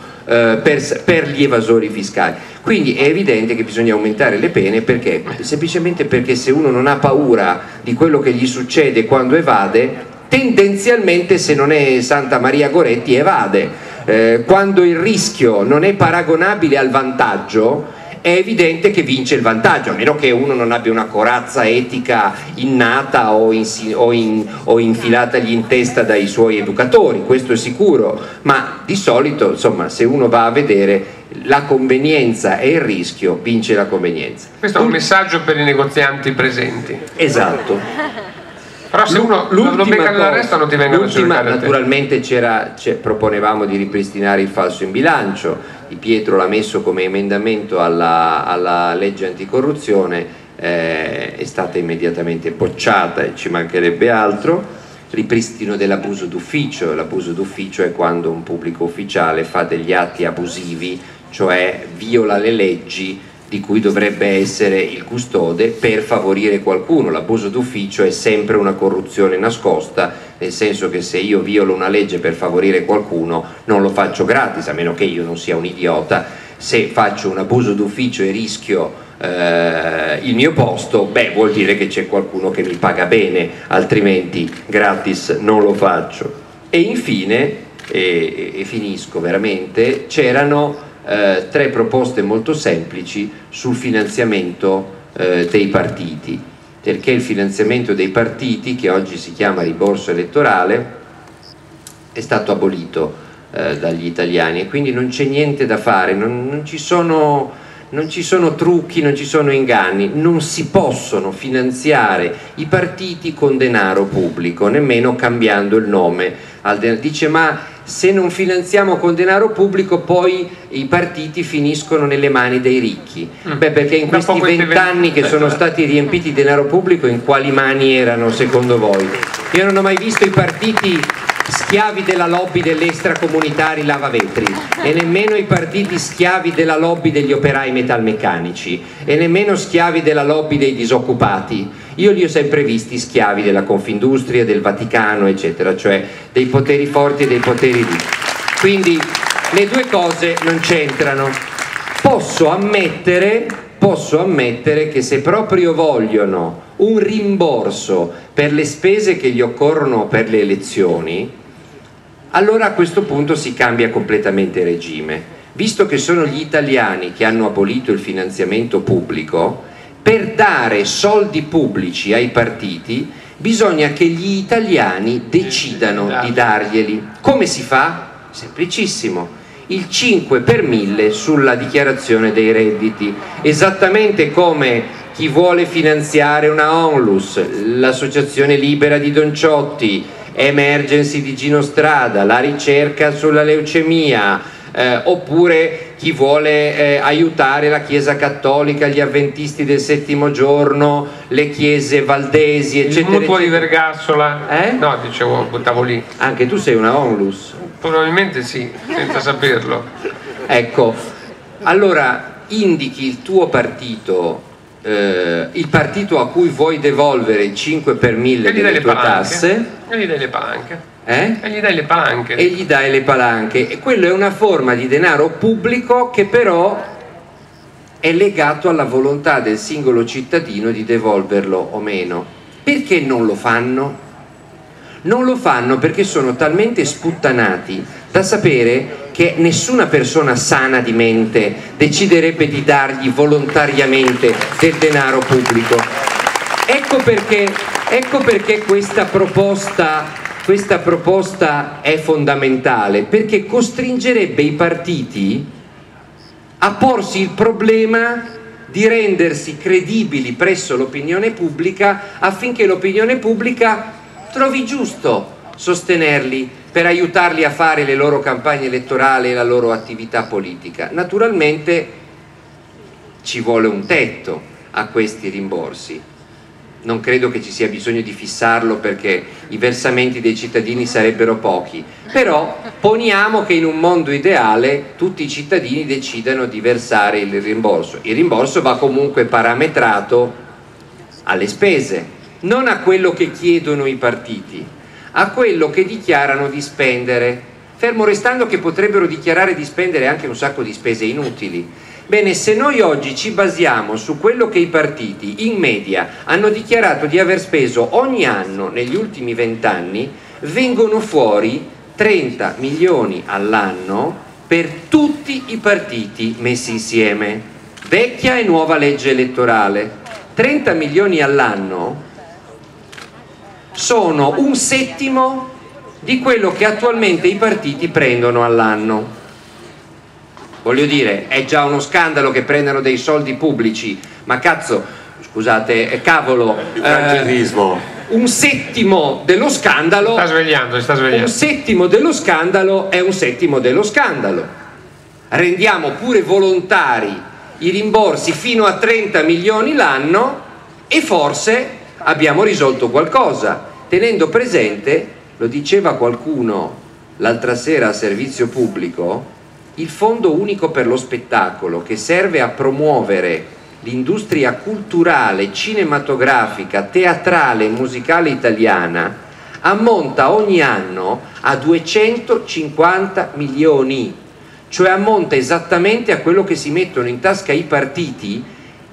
per gli evasori fiscali. Quindi è evidente che bisogna aumentare le pene, perché semplicemente perché se uno non ha paura di quello che gli succede quando evade, tendenzialmente, se non è Santa Maria Goretti, evade. Quando il rischio non è paragonabile al vantaggio, è evidente che vince il vantaggio, a meno che uno non abbia una corazza etica innata o infilatagli in testa dai suoi educatori, questo è sicuro, ma di solito, insomma, se uno va a vedere la convenienza e il rischio, vince la convenienza. Questo è un messaggio per i negozianti presenti. Esatto. Però se uno lo becca nell'arresto non ti vengono a cercare. Naturalmente proponevamo di ripristinare il falso in bilancio, Di Pietro l'ha messo come emendamento alla legge anticorruzione, è stata immediatamente bocciata e ci mancherebbe altro. Ripristino dell'abuso d'ufficio. L'abuso d'ufficio è quando un pubblico ufficiale fa degli atti abusivi, cioè viola le leggi di cui dovrebbe essere il custode per favorire qualcuno. L'abuso d'ufficio è sempre una corruzione nascosta, nel senso che se io violo una legge per favorire qualcuno non lo faccio gratis, a meno che io non sia un idiota. Se faccio un abuso d'ufficio e rischio il mio posto, beh, vuol dire che c'è qualcuno che mi paga bene, altrimenti gratis non lo faccio. E infine, e finisco veramente, c'erano 3 proposte molto semplici sul finanziamento dei partiti, perché il finanziamento dei partiti, che oggi si chiama rimborso elettorale, è stato abolito dagli italiani, e quindi non c'è niente da fare, non ci sono trucchi, non ci sono inganni, non si possono finanziare i partiti con denaro pubblico, nemmeno cambiando il nome al denaro. Dice: ma se non finanziamo con denaro pubblico poi i partiti finiscono nelle mani dei ricchi. Beh, perché in questi 20 anni che sono stati riempiti di denaro pubblico, in quali mani erano secondo voi? Io non ho mai visto i partiti schiavi della lobby degli extracomunitari lavavetri, e nemmeno i partiti schiavi della lobby degli operai metalmeccanici, e nemmeno schiavi della lobby dei disoccupati. Io li ho sempre visti schiavi della Confindustria, del Vaticano, eccetera, cioè dei poteri forti e dei poteri ricchi. Quindi le due cose non c'entrano. Posso ammettere che se proprio vogliono un rimborso per le spese che gli occorrono per le elezioni, allora a questo punto si cambia completamente regime. Visto che sono gli italiani che hanno abolito il finanziamento pubblico, per dare soldi pubblici ai partiti bisogna che gli italiani decidano di darglieli. Come si fa? Semplicissimo. Il 5 per 1000 sulla dichiarazione dei redditi, esattamente come chi vuole finanziare una Onlus, l'associazione libera di Don Ciotti, Emergency di Gino Strada, la ricerca sulla leucemia, oppure chi vuole aiutare la Chiesa Cattolica, gli avventisti del settimo giorno, le chiese valdesi, eccetera. Il mutuo di Vergassola? No, dicevo, buttavo lì. Anche tu sei una Onlus? Probabilmente sì, senza saperlo. Ecco, allora indichi il tuo partito, il partito a cui vuoi devolvere il 5 per 1000 delle tue tasse, e gli dai le palanche. E gli dai le palanche. E gli dai le palanche. E quello è una forma di denaro pubblico che però è legato alla volontà del singolo cittadino di devolverlo o meno. Perché non lo fanno? Non lo fanno perché sono talmente sputtanati da sapere che nessuna persona sana di mente deciderebbe di dargli volontariamente del denaro pubblico. Ecco perché questa proposta è fondamentale, perché costringerebbe i partiti a porsi il problema di rendersi credibili presso l'opinione pubblica, affinché l'opinione pubblica trovi giusto sostenerli per aiutarli a fare le loro campagne elettorali e la loro attività politica. Naturalmente ci vuole un tetto a questi rimborsi. Non credo che ci sia bisogno di fissarlo, perché i versamenti dei cittadini sarebbero pochi, però poniamo che in un mondo ideale tutti i cittadini decidano di versare il rimborso. Il rimborso va comunque parametrato alle spese, non a quello che chiedono i partiti, a quello che dichiarano di spendere, fermo restando che potrebbero dichiarare di spendere anche un sacco di spese inutili. Bene, se noi oggi ci basiamo su quello che i partiti in media hanno dichiarato di aver speso ogni anno negli ultimi 20 anni, vengono fuori 30 milioni all'anno per tutti i partiti messi insieme, vecchia e nuova legge elettorale. 30 milioni all'anno sono un settimo di quello che attualmente i partiti prendono all'anno. Voglio dire, è già uno scandalo che prendano dei soldi pubblici, ma cazzo, scusate, cavolo, un settimo dello scandalo. Si sta svegliando. Un settimo dello scandalo è un settimo dello scandalo. Rendiamo pure volontari i rimborsi fino a 30 milioni l'anno e forse abbiamo risolto qualcosa, tenendo presente, lo diceva qualcuno l'altra sera a servizio pubblico, il Fondo Unico per lo Spettacolo, che serve a promuovere l'industria culturale, cinematografica, teatrale e musicale italiana, ammonta ogni anno a 250 milioni, cioè ammonta esattamente a quello che si mettono in tasca i partiti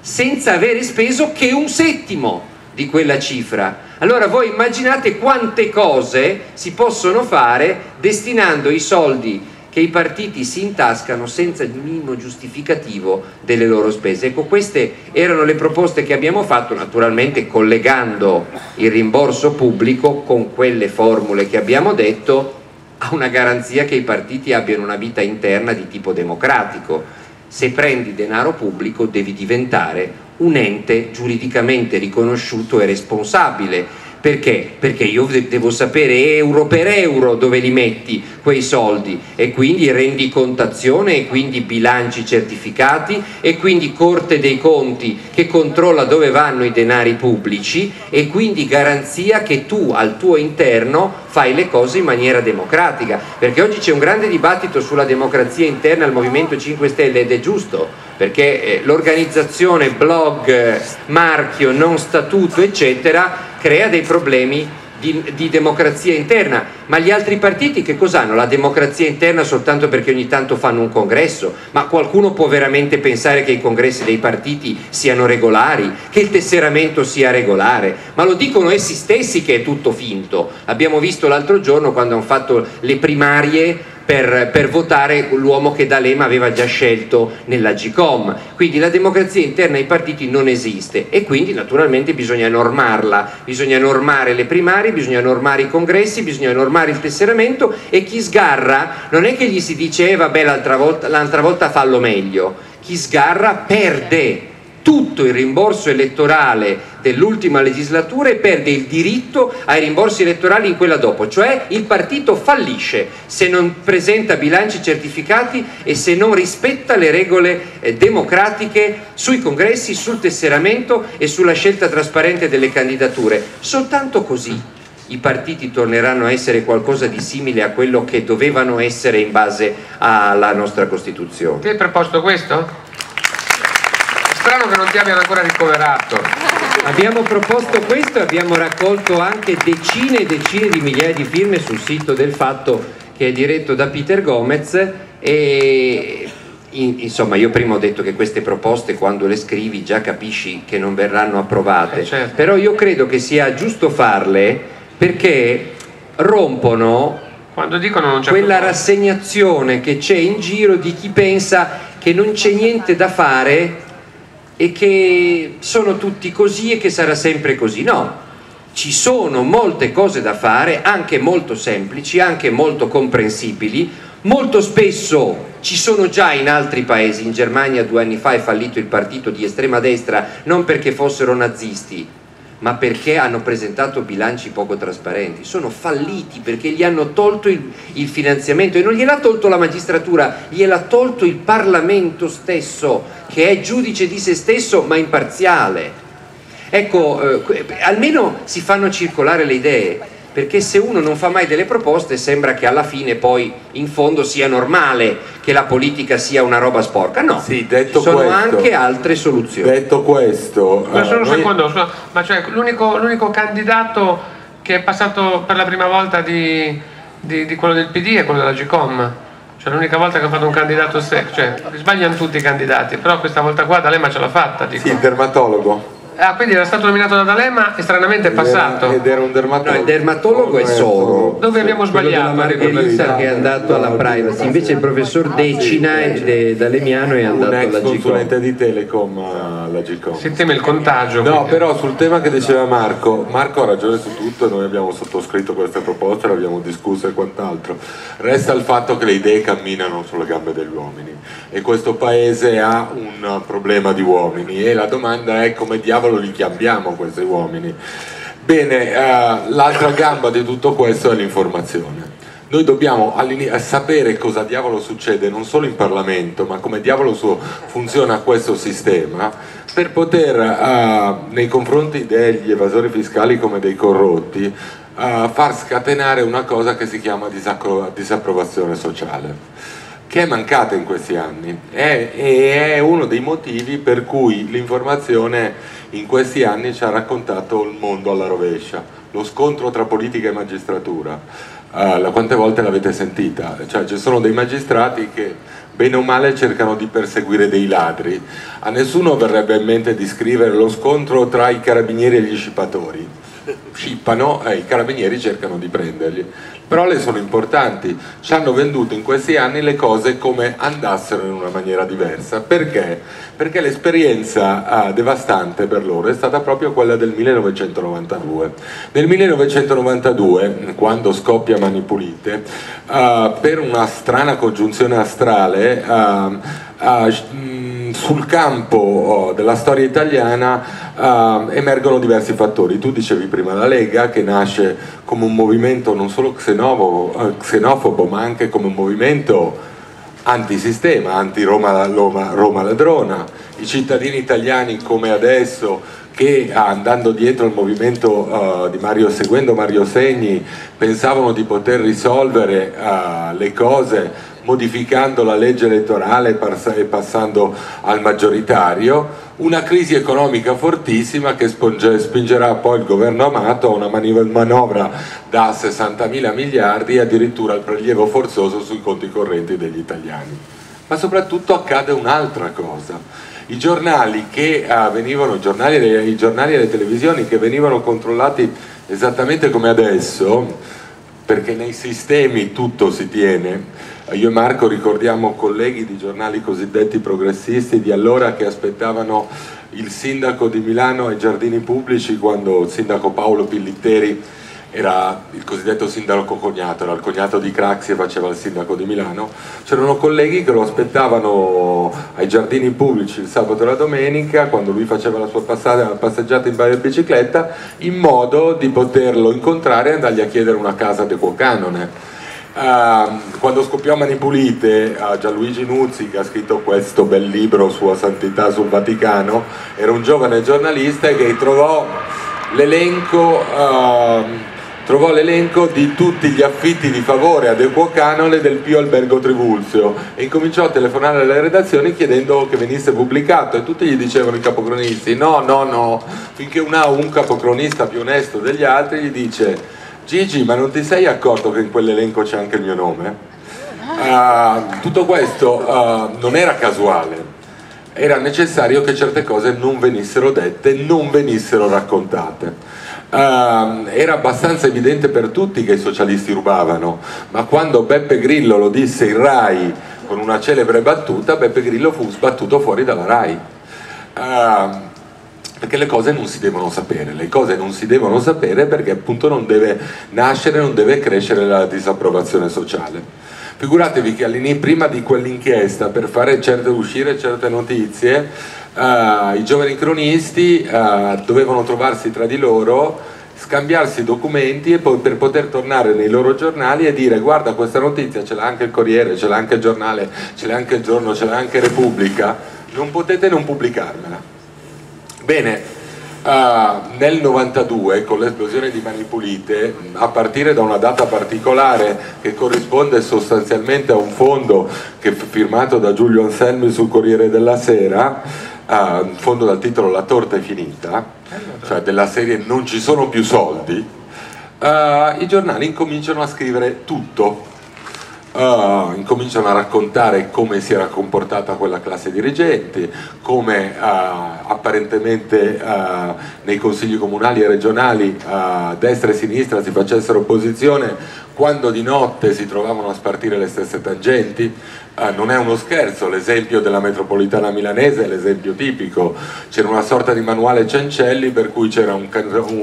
senza avere speso che 1/7 di quella cifra. Allora voi immaginate quante cose si possono fare destinando i soldi che i partiti si intascano senza il minimo giustificativo delle loro spese. Ecco, queste erano le proposte che abbiamo fatto, naturalmente collegando il rimborso pubblico con quelle formule che abbiamo detto a una garanzia che i partiti abbiano una vita interna di tipo democratico. Se prendi denaro pubblico devi diventare un ente giuridicamente riconosciuto e responsabile. Perché? Perché io devo sapere euro per euro dove li metti quei soldi, e quindi rendicontazione, e quindi bilanci certificati, e quindi Corte dei Conti che controlla dove vanno i denari pubblici, e quindi garanzia che tu al tuo interno fai le cose in maniera democratica. Perché oggi c'è un grande dibattito sulla democrazia interna al Movimento 5 Stelle, ed è giusto, perché l'organizzazione, blog, marchio, non statuto, eccetera, crea dei problemi di democrazia interna. Ma gli altri partiti che cos'hanno? La democrazia interna soltanto perché ogni tanto fanno un congresso? Ma qualcuno può veramente pensare che i congressi dei partiti siano regolari, che il tesseramento sia regolare? Ma lo dicono essi stessi che è tutto finto. Abbiamo visto l'altro giorno quando hanno fatto le primarie per votare l'uomo che D'Alema aveva già scelto nell'Agcom. Quindi la democrazia interna ai partiti non esiste, e quindi naturalmente bisogna normarla, bisogna normare le primarie, bisogna normare i congressi, bisogna normare il tesseramento, e chi sgarra non è che gli si dice vabbè l'altra volta fallo meglio. Chi sgarra perde tutto il rimborso elettorale dell'ultima legislatura e perde il diritto ai rimborsi elettorali in quella dopo, cioè il partito fallisce se non presenta bilanci certificati e se non rispetta le regole democratiche sui congressi, sul tesseramento e sulla scelta trasparente delle candidature. Soltanto così i partiti torneranno a essere qualcosa di simile a quello che dovevano essere in base alla nostra Costituzione. Ti hai proposto questo? Strano che non ti abbiano ancora ricoverato. Abbiamo proposto questo e abbiamo raccolto anche decine e decine di migliaia di firme sul sito del Fatto, che è diretto da Peter Gomez, e insomma io prima ho detto che queste proposte quando le scrivi già capisci che non verranno approvate, certo. Però io credo che sia giusto farle perché rompono quando dicono non c'è quella rassegnazione che c'è in giro di chi pensa che non c'è niente da fare e che sono tutti così e che sarà sempre così. No, ci sono molte cose da fare, anche molto semplici, anche molto comprensibili. Molto spesso ci sono già in altri paesi. In Germania 2 anni fa è fallito il partito di estrema destra, non perché fossero nazisti, ma perché hanno presentato bilanci poco trasparenti. Sono falliti perché gli hanno tolto il finanziamento, e non gliel'ha tolto la magistratura, gliel'ha tolto il Parlamento stesso, che è giudice di se stesso ma imparziale. Ecco, almeno si fanno circolare le idee, perché se uno non fa mai delle proposte sembra che alla fine poi in fondo sia normale che la politica sia una roba sporca. No, sì, detto ci sono questo, anche altre soluzioni. Detto questo, ma solo un secondo, ma cioè l'unico candidato che è passato per la prima volta di quello del PD è quello dell'Agcom. Cioè l'unica volta che ha fatto un candidato cioè sbagliano tutti i candidati, però questa volta qua D'Alema ce l'ha fatta, dico. sì, il dermatologo. Ah, quindi era stato nominato da D'Alema e stranamente è passato. Ed era un dermatologo. No, il dermatologo è Soro. Dove abbiamo sbagliato? Quello della Margherita che è andato alla privacy, invece il professor Decina D'Alemiano è andato un ex alla consulente di Telecom all'Agcom. Si teme il contagio. No, quindi. però sul tema che diceva Marco ha ragione su tutto, e noi abbiamo sottoscritto queste proposte, le abbiamo discusse e quant'altro. Resta il fatto che le idee camminano sulle gambe degli uomini, e questo paese ha un problema di uomini, e la domanda è come diavolo li chiamiamo questi uomini. Bene, l'altra gamba di tutto questo è l'informazione. Noi dobbiamo sapere cosa diavolo succede non solo in Parlamento, ma come diavolo funziona questo sistema, per poter nei confronti degli evasori fiscali come dei corrotti far scatenare una cosa che si chiama disapprovazione sociale, che è mancata in questi anni, e è uno dei motivi per cui l'informazione in questi anni ci ha raccontato il mondo alla rovescia, lo scontro tra politica e magistratura. Quante volte l'avete sentita? Cioè, ci sono dei magistrati che bene o male cercano di perseguire dei ladri. A nessuno verrebbe in mente di scrivere lo scontro tra i carabinieri e gli scippatori. Scippano e i carabinieri cercano di prenderli. Parole sono importanti, ci hanno venduto in questi anni le cose come andassero in una maniera diversa. Perché? Perché l'esperienza devastante per loro è stata proprio quella del 1992. Nel 1992, quando scoppia Mani Pulite, per una strana congiunzione astrale, sul campo della storia italiana emergono diversi fattori. Tu dicevi prima la Lega, che nasce come un movimento non solo xenofobo ma anche come un movimento antisistema, anti-Roma ladrona. I cittadini italiani come adesso, che andando dietro il movimento seguendo Mario Segni, pensavano di poter risolvere le cose modificando la legge elettorale e passando al maggioritario. Una crisi economica fortissima che spingerà poi il governo Amato a una manovra da 60.000 miliardi e addirittura al prelievo forzoso sui conti correnti degli italiani. Ma soprattutto accade un'altra cosa: i giornali che i giornali e le televisioni che venivano controllati esattamente come adesso, perché nei sistemi tutto si tiene. Io e Marco ricordiamo colleghi di giornali cosiddetti progressisti di allora che aspettavano il sindaco di Milano ai giardini pubblici quando il sindaco Paolo Pillitteri era il cosiddetto sindaco cognato, era il cognato di Craxi e faceva il sindaco di Milano. C'erano colleghi che lo aspettavano ai giardini pubblici il sabato e la domenica, quando lui faceva la sua passeggiata in bicicletta, in modo di poterlo incontrare e andargli a chiedere una casa de quo canone. Quando scoppiò Mani Pulite, Gianluigi Nuzzi, che ha scritto questo bel libro Sua Santità sul Vaticano, era un giovane giornalista che trovò l'elenco di tutti gli affitti di favore ad equo canone del Pio Albergo Trivulzio e incominciò a telefonare alle redazioni chiedendo che venisse pubblicato, e tutti gli dicevano, i capocronisti, no, finché un capocronista più onesto degli altri gli dice: Gigi, ma non ti sei accorto che in quell'elenco c'è anche il mio nome? Tutto questo non era casuale, era necessario che certe cose non venissero dette, non venissero raccontate. Era abbastanza evidente per tutti che i socialisti rubavano, ma quando Beppe Grillo lo disse in Rai con una celebre battuta, Beppe Grillo fu sbattuto fuori dalla Rai. Perché le cose non si devono sapere, perché appunto non deve nascere, non deve crescere la disapprovazione sociale. Figuratevi che prima di quell'inchiesta, per fare uscire certe notizie, i giovani cronisti dovevano trovarsi tra di loro, scambiarsi documenti e poi per poter tornare nei loro giornali e dire: guarda, questa notizia ce l'ha anche il Corriere, ce l'ha anche il Giornale, ce l'ha anche il Giorno, ce l'ha anche Repubblica, non potete non pubblicarmela. Bene, nel 92, con l'esplosione di Mani Pulite, a partire da una data particolare che corrisponde sostanzialmente a un fondo che fu firmato da Giulio Anselmi sul Corriere della Sera, un fondo dal titolo La torta è finita, cioè della serie non ci sono più soldi, i giornali incominciano a scrivere tutto. Incominciano a raccontare come si era comportata quella classe dirigente, come apparentemente nei consigli comunali e regionali destra e sinistra si facessero opposizione quando di notte si trovavano a spartire le stesse tangenti. Non è uno scherzo, l'esempio della metropolitana milanese è l'esempio tipico. C'era una sorta di manuale Cencelli per cui c'era un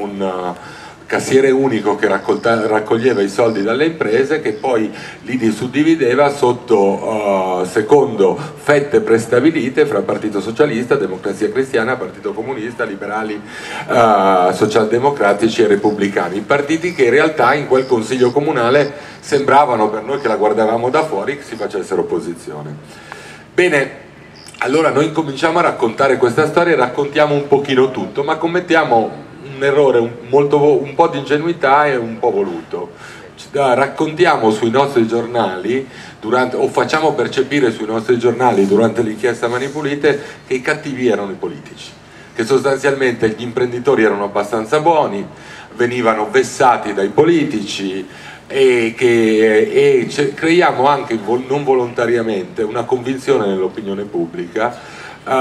cassiere unico che raccoglieva i soldi dalle imprese, che poi li suddivideva sotto secondo fette prestabilite fra Partito Socialista, Democrazia Cristiana, Partito Comunista, Liberali, Socialdemocratici e Repubblicani, partiti che in realtà in quel consiglio comunale sembravano, per noi che la guardavamo da fuori, che si facessero opposizione. Bene, allora noi cominciamo a raccontare questa storia e raccontiamo un pochino tutto, ma commettiamo un errore, un po' di ingenuità e un po' voluto. Raccontiamo sui nostri giornali, o facciamo percepire sui nostri giornali durante l'inchiesta Mani Pulite, che i cattivi erano i politici, che sostanzialmente gli imprenditori erano abbastanza buoni, venivano vessati dai politici, creiamo anche non volontariamente una convinzione nell'opinione pubblica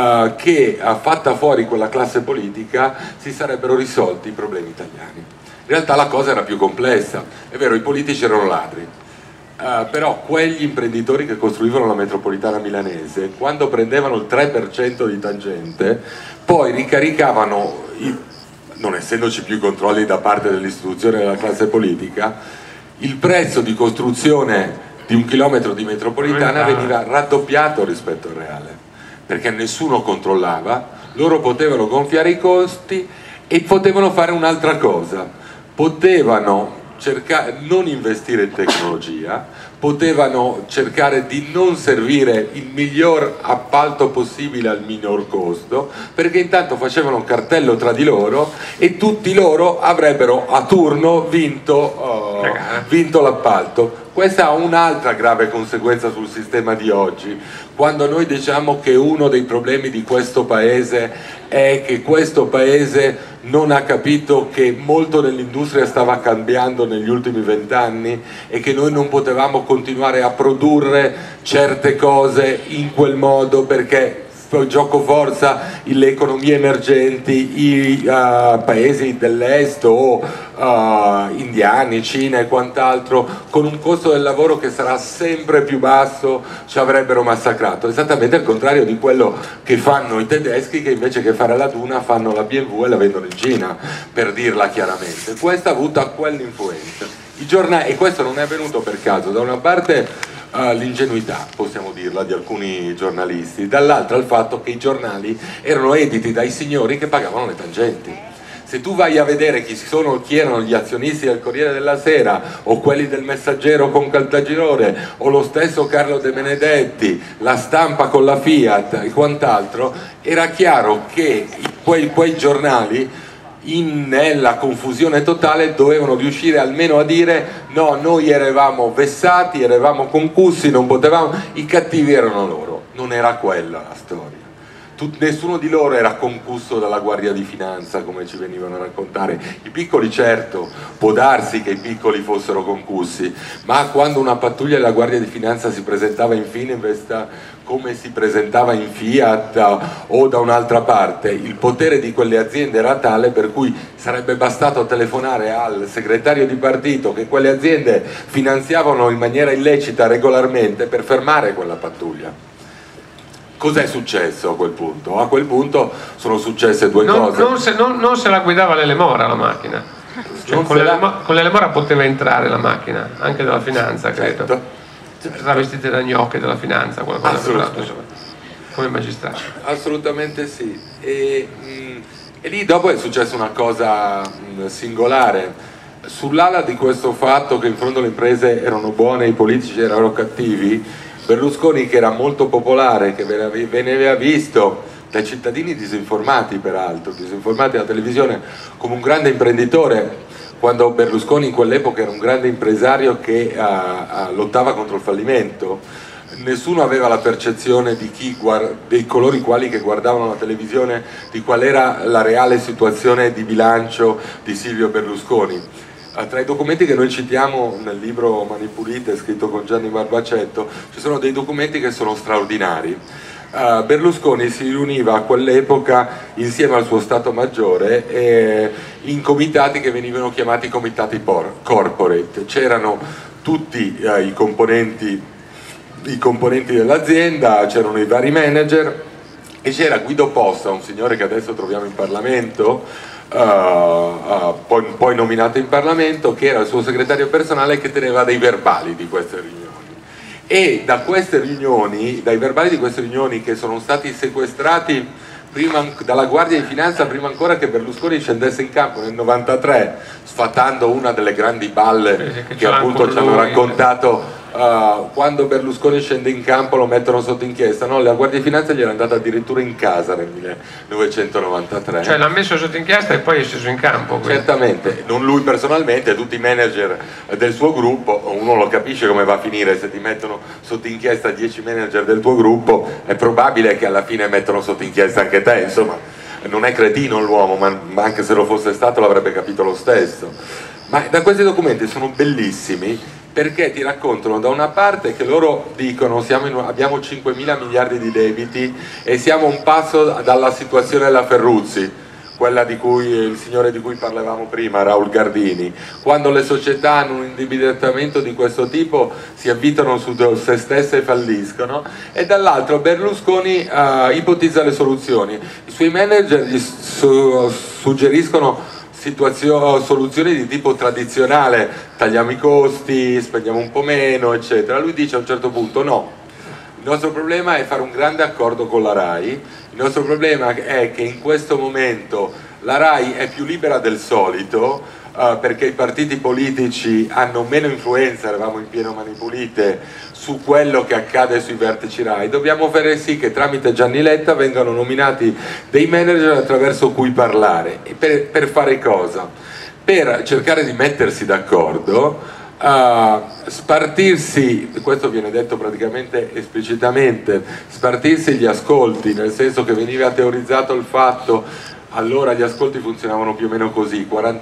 che fatta fuori quella classe politica si sarebbero risolti i problemi italiani. In realtà la cosa era più complessa, è vero, i politici erano ladri, però quegli imprenditori che costruivano la metropolitana milanese, quando prendevano il 3% di tangente, poi ricaricavano, non essendoci più controlli da parte dell'istituzione della classe politica, il prezzo di costruzione di 1 chilometro di metropolitana veniva raddoppiato rispetto al reale, perché nessuno controllava, loro potevano gonfiare i costi e potevano fare un'altra cosa, potevano non investire in tecnologia, potevano cercare di non servire il miglior appalto possibile al minor costo, perché intanto facevano un cartello tra di loro e tutti loro avrebbero a turno vinto l'appalto. Questa ha un'altra grave conseguenza sul sistema di oggi. Quando noi diciamo che uno dei problemi di questo paese è che questo paese non ha capito che molto dell'industria stava cambiando negli ultimi 20 anni e che noi non potevamo continuare a produrre certe cose in quel modo perché gioco forza le economie emergenti, i paesi dell'est o indiani, Cina e quant'altro, con un costo del lavoro che sarà sempre più basso, ci avrebbero massacrato, esattamente al contrario di quello che fanno i tedeschi, che invece che fare la Duna fanno la BMW e la vendono in Cina, per dirla chiaramente. Questa ha avuto quell'influenza. E questo non è avvenuto per caso, da una parte l'ingenuità, possiamo dirla, di alcuni giornalisti, dall'altra il fatto che i giornali erano editi dai signori che pagavano le tangenti. Se tu vai a vedere chi erano gli azionisti del Corriere della Sera o quelli del Messaggero con Caltagirone o lo stesso Carlo De Benedetti, la Stampa con la Fiat e quant'altro, era chiaro che quei giornali nella confusione totale dovevano riuscire almeno a dire no, noi eravamo vessati, eravamo concussi, non potevamo, i cattivi erano loro. Non era quella la storia. Nessuno di loro era concusso dalla Guardia di Finanza, come ci venivano a raccontare. I piccoli, certo, può darsi che i piccoli fossero concussi, ma quando una pattuglia della Guardia di Finanza si presentava in Fininvest come si presentava in Fiat o da un'altra parte, il potere di quelle aziende era tale per cui sarebbe bastato telefonare al segretario di partito che quelle aziende finanziavano in maniera illecita regolarmente per fermare quella pattuglia. Cos'è successo a quel punto? A quel punto sono successe due cose. Non se la guidava l'Elemora la macchina, cioè, con l'Elemora poteva entrare la macchina, anche della finanza, credo. Certo. Travestite da gnocche della finanza, come magistrato. Assolutamente sì. E lì dopo è successa una cosa singolare. Sull'ala di questo fatto che in fondo le imprese erano buone e i politici erano cattivi, Berlusconi, che era molto popolare, che veniva visto dai cittadini disinformati, peraltro, disinformati dalla televisione, come un grande imprenditore, quando Berlusconi in quell'epoca era un grande impresario che lottava contro il fallimento, nessuno aveva la percezione dei coloro i quali che guardavano la televisione di qual era la reale situazione di bilancio di Silvio Berlusconi. Tra i documenti che noi citiamo nel libro Mani Pulite, scritto con Gianni Barbacetto, ci sono dei documenti che sono straordinari. Berlusconi si riuniva a quell'epoca insieme al suo Stato Maggiore in comitati che venivano chiamati comitati corporate. C'erano tutti i componenti dell'azienda, c'erano i vari manager e c'era Guido Possa, un signore che adesso troviamo in Parlamento, poi nominato in Parlamento, che era il suo segretario personale, che teneva dei verbali di queste riunioni. E da queste riunioni, dai verbali di queste riunioni, che sono stati sequestrati dalla Guardia di Finanza prima ancora che Berlusconi scendesse in campo nel 93, sfatando una delle grandi balle che appunto ci hanno raccontato, quando Berlusconi scende in campo lo mettono sotto inchiesta, no? La Guardia di Finanza gli era andata addirittura in casa nel 1993. Cioè l'ha messo sotto inchiesta e poi è sceso in campo. Quindi. Certamente, non lui personalmente, tutti i manager del suo gruppo. Uno lo capisce come va a finire: se ti mettono sotto inchiesta 10 manager del tuo gruppo è probabile che alla fine mettono sotto inchiesta anche te, insomma non è cretino l'uomo, ma anche se lo fosse stato l'avrebbe capito lo stesso. Ma da questi documenti sono bellissimi perché ti raccontano da una parte che loro dicono abbiamo 5.000 miliardi di debiti e siamo a un passo dalla situazione della Ferruzzi, quella il signore di cui parlavamo prima, Raul Gardini, quando le società hanno un indebitamento di questo tipo si avvitano su se stesse e falliscono, e dall'altro Berlusconi ipotizza le soluzioni. I suoi manager gli suggeriscono soluzioni di tipo tradizionale, tagliamo i costi, spendiamo un po' meno, eccetera. Lui dice a un certo punto no, il nostro problema è fare un grande accordo con la RAI, il nostro problema è che in questo momento la RAI è più libera del solito, perché i partiti politici hanno meno influenza, eravamo in pieno Mani Pulite, su quello che accade sui vertici RAI. Dobbiamo fare sì che tramite Gianni Letta vengano nominati dei manager attraverso cui parlare. E per fare cosa? Per cercare di mettersi d'accordo, spartirsi, questo viene detto praticamente esplicitamente, spartirsi gli ascolti, nel senso che veniva teorizzato il fatto. Allora gli ascolti funzionavano più o meno così,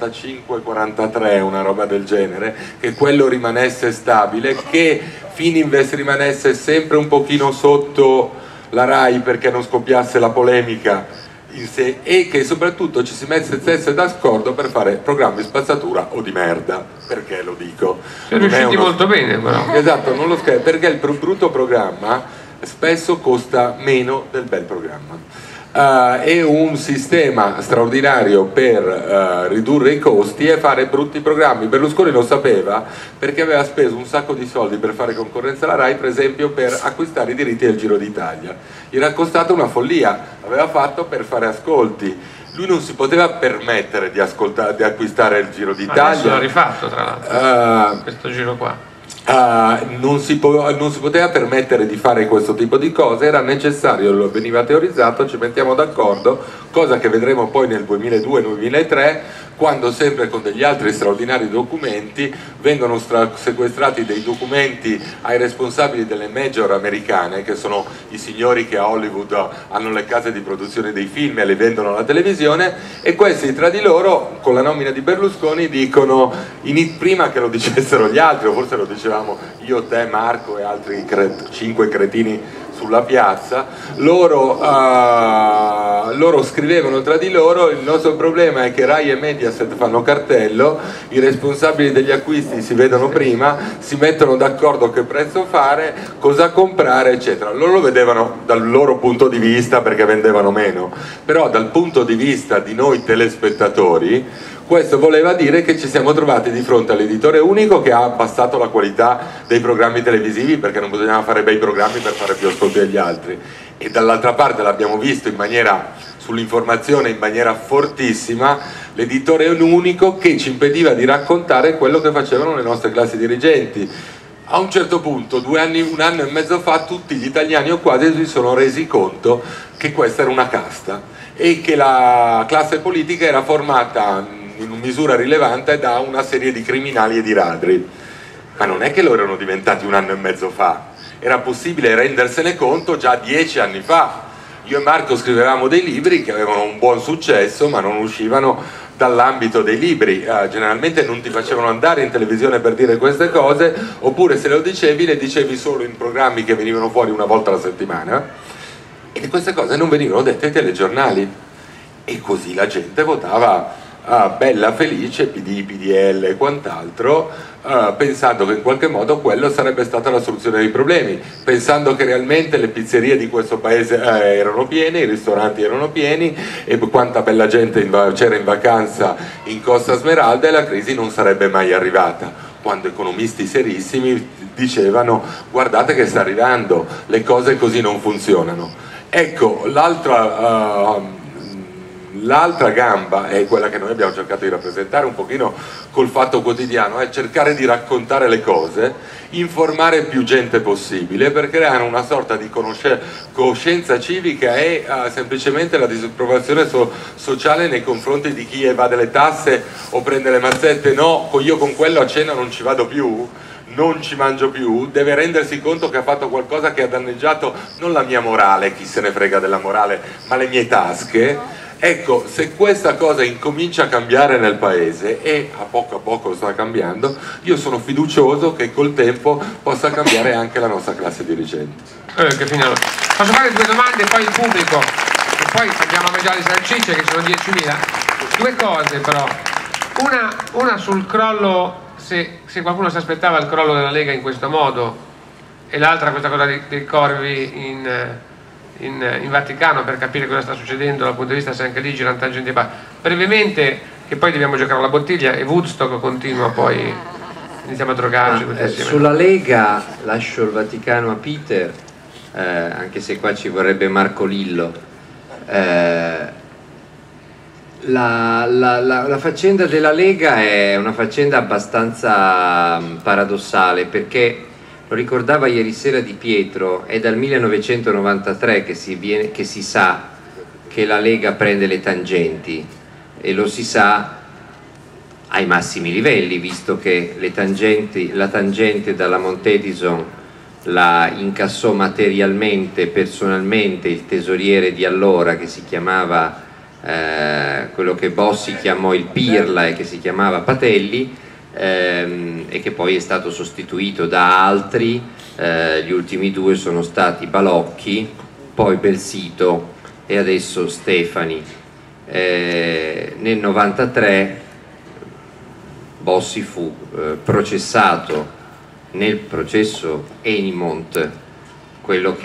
45-43, una roba del genere, che quello rimanesse stabile, che Fininvest rimanesse sempre un pochino sotto la RAI perché non scoppiasse la polemica in sé, e che soprattutto ci si mettesse d'accordo per fare programmi spazzatura o di merda, perché lo dico. Siete riusciti molto bene però. Esatto, non lo scherzo, perché il brutto programma spesso costa meno del bel programma. È un sistema straordinario per ridurre i costi e fare brutti programmi. Berlusconi lo sapeva perché aveva speso un sacco di soldi per fare concorrenza alla RAI, per esempio per acquistare i diritti del Giro d'Italia. Gli era costato una follia, l'aveva fatto per fare ascolti. Lui non si poteva permettere di acquistare il Giro d'Italia. Adesso l'ha rifatto tra l'altro, questo giro qua. Non si poteva permettere di fare questo tipo di cose, era necessario, veniva teorizzato, ci mettiamo d'accordo, cosa che vedremo poi nel 2002-2003, quando sempre con degli altri straordinari documenti vengono sequestrati dei documenti ai responsabili delle major americane, che sono i signori che a Hollywood hanno le case di produzione dei film e le vendono alla televisione, e questi tra di loro con la nomina di Berlusconi dicono, prima che lo dicessero gli altri, o forse lo dicevamo io, te, Marco e altri 5 cretini sulla piazza, loro scrivevano tra di loro: il nostro problema è che Rai e Mediaset fanno cartello, i responsabili degli acquisti si vedono prima, si mettono d'accordo che prezzo fare, cosa comprare, eccetera. Loro lo vedevano dal loro punto di vista perché vendevano meno, però dal punto di vista di noi telespettatori questo voleva dire che ci siamo trovati di fronte all'editore unico che ha abbassato la qualità dei programmi televisivi, perché non bisognava fare bei programmi per fare più ascolti degli altri, e dall'altra parte l'abbiamo visto sull'informazione in maniera fortissima, l'editore unico che ci impediva di raccontare quello che facevano le nostre classi dirigenti. A un certo punto, un anno e mezzo fa, tutti gli italiani o quasi si sono resi conto che questa era una casta e che la classe politica era formata in misura rilevante da una serie di criminali e di ladri. Ma non è che loro erano diventati un anno e mezzo fa, era possibile rendersene conto già 10 anni fa. Io e Marco scrivevamo dei libri che avevano un buon successo ma non uscivano dall'ambito dei libri, generalmente non ti facevano andare in televisione per dire queste cose, oppure se le dicevi solo in programmi che venivano fuori una volta alla settimana, e queste cose non venivano dette ai telegiornali, e così la gente votava bella felice, PD, PDL e quant'altro, pensando che in qualche modo quello sarebbe stata la soluzione dei problemi, pensando che realmente le pizzerie di questo paese erano piene, i ristoranti erano pieni, e quanta bella gente c'era in vacanza in Costa Smeralda, e la crisi non sarebbe mai arrivata, quando economisti serissimi dicevano: guardate che sta arrivando, le cose così non funzionano. Ecco, l'altra gamba è quella che noi abbiamo cercato di rappresentare un pochino col Fatto Quotidiano, è cercare di raccontare le cose, informare più gente possibile per creare una sorta di coscienza civica e semplicemente la disapprovazione sociale nei confronti di chi evade le tasse o prende le mazzette. No, io con quello a cena non ci vado più, non ci mangio più, deve rendersi conto che ha fatto qualcosa che ha danneggiato non la mia morale, chi se ne frega della morale, ma le mie tasche. Ecco, se questa cosa incomincia a cambiare nel paese, e a poco sta cambiando, io sono fiducioso che col tempo possa cambiare anche la nostra classe dirigente. Che fine. Posso fare 2 domande e poi il pubblico, e poi andiamo a mangiare le salsicce che sono 10.000. 2 cose però, una sul crollo, se qualcuno si aspettava il crollo della Lega in questo modo, e l'altra questa cosa dei corvi in Vaticano, per capire cosa sta succedendo dal punto di vista se anche lì girano tangenti brevemente, che poi dobbiamo giocare alla bottiglia e Woodstock continua, poi iniziamo a drogarci tutti insieme. Sulla Lega lascio il Vaticano a Peter, anche se qua ci vorrebbe Marco Lillo. La faccenda della Lega è una faccenda abbastanza paradossale, perché lo ricordava ieri sera Di Pietro, è dal 1993 che si sa che la Lega prende le tangenti, e lo si sa ai massimi livelli, visto che la tangente dalla Montedison la incassò materialmente, personalmente, il tesoriere di allora, che si chiamava quello che Bossi chiamò il Pirla e che si chiamava Patelli, e che poi è stato sostituito da altri. Gli ultimi 2 sono stati Balocchi, poi Belsito e adesso Stefani. Nel 93 Bossi fu processato nel processo Enimont, quello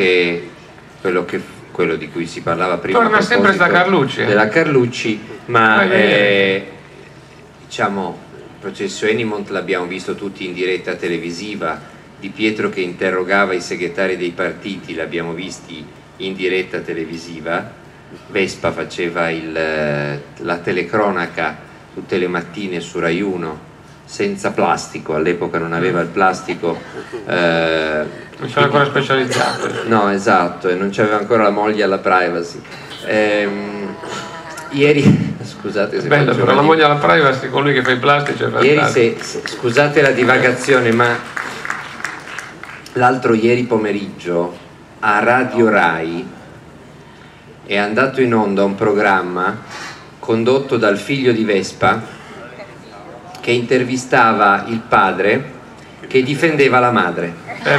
di cui si parlava prima. Torna sempre da Carlucci. Della Carlucci, ma diciamo, il processo Enimont l'abbiamo visto tutti in diretta televisiva, Di Pietro che interrogava i segretari dei partiti l'abbiamo visti in diretta televisiva, Vespa faceva la telecronaca tutte le mattine su Rai 1 senza plastico, all'epoca non aveva il plastico, non c'era ancora specializzato. No, esatto, e non c'aveva ancora la moglie alla privacy. Ieri, scusate se bello, però la moglie alla privacy con lui che fa i plastici. Ieri, scusate la divagazione, ma l'altro ieri pomeriggio a Radio Rai è andato in onda un programma condotto dal figlio di Vespa che intervistava il padre che difendeva la madre.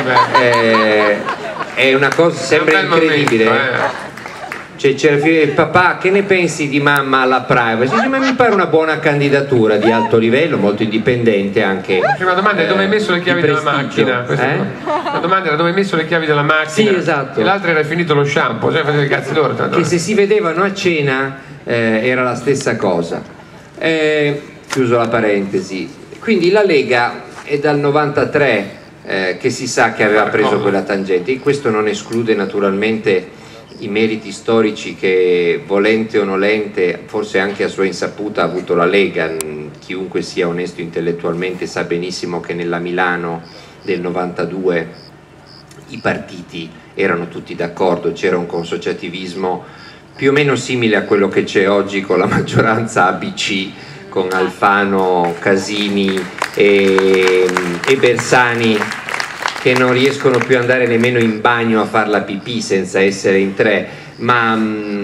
È una cosa, sembra incredibile. Cioè, c'era il papà, che ne pensi di mamma alla privacy? Ma mi pare una buona candidatura di alto livello, molto indipendente anche. La prima domanda è dove hai messo le chiavi della macchina? La domanda era dove hai messo le chiavi della macchina? Sì, esatto. E l'altra era finito lo shampoo, cioè faceva i cazzi loro. Che se si vedevano a cena era la stessa cosa. Chiuso la parentesi. Quindi la Lega è dal 93 che si sa che aveva preso quella tangente, e questo non esclude naturalmente i meriti storici che, volente o nolente, forse anche a sua insaputa ha avuto la Lega. Chiunque sia onesto intellettualmente sa benissimo che nella Milano del 92 i partiti erano tutti d'accordo, c'era un consociativismo più o meno simile a quello che c'è oggi con la maggioranza ABC, con Alfano, Casini e Bersani, che non riescono più ad andare nemmeno in bagno a far la pipì senza essere in 3, ma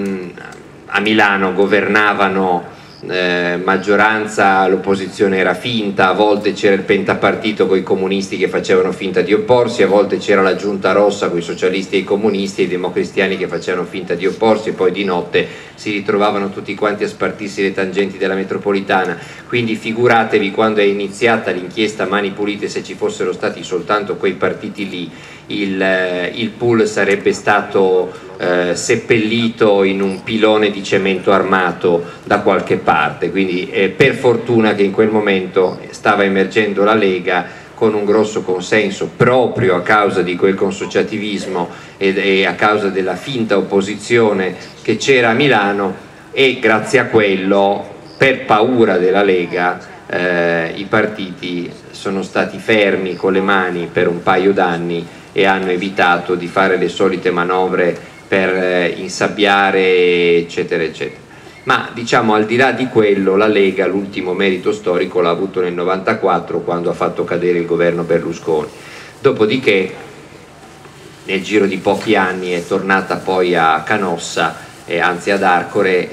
a Milano governavano maggioranza, l'opposizione era finta, a volte c'era il pentapartito con i comunisti che facevano finta di opporsi, a volte c'era la giunta rossa con i socialisti e i comunisti e i democristiani che facevano finta di opporsi, e poi di notte si ritrovavano tutti quanti a spartirsi le tangenti della metropolitana. Quindi figuratevi quando è iniziata l'inchiesta Mani Pulite, se ci fossero stati soltanto quei partiti lì, il pool sarebbe stato seppellito in un pilone di cemento armato da qualche parte. Quindi per fortuna che in quel momento stava emergendo la Lega con un grosso consenso, proprio a causa di quel consociativismo e a causa della finta opposizione che c'era a Milano, e grazie a quello, per paura della Lega, i partiti sono stati fermi con le mani per un paio d'anni e hanno evitato di fare le solite manovre per insabbiare, eccetera eccetera. Ma diciamo, al di là di quello, la Lega l'ultimo merito storico l'ha avuto nel 94, quando ha fatto cadere il governo Berlusconi. Dopodiché nel giro di pochi anni è tornata poi a Canossa, anzi ad Arcore,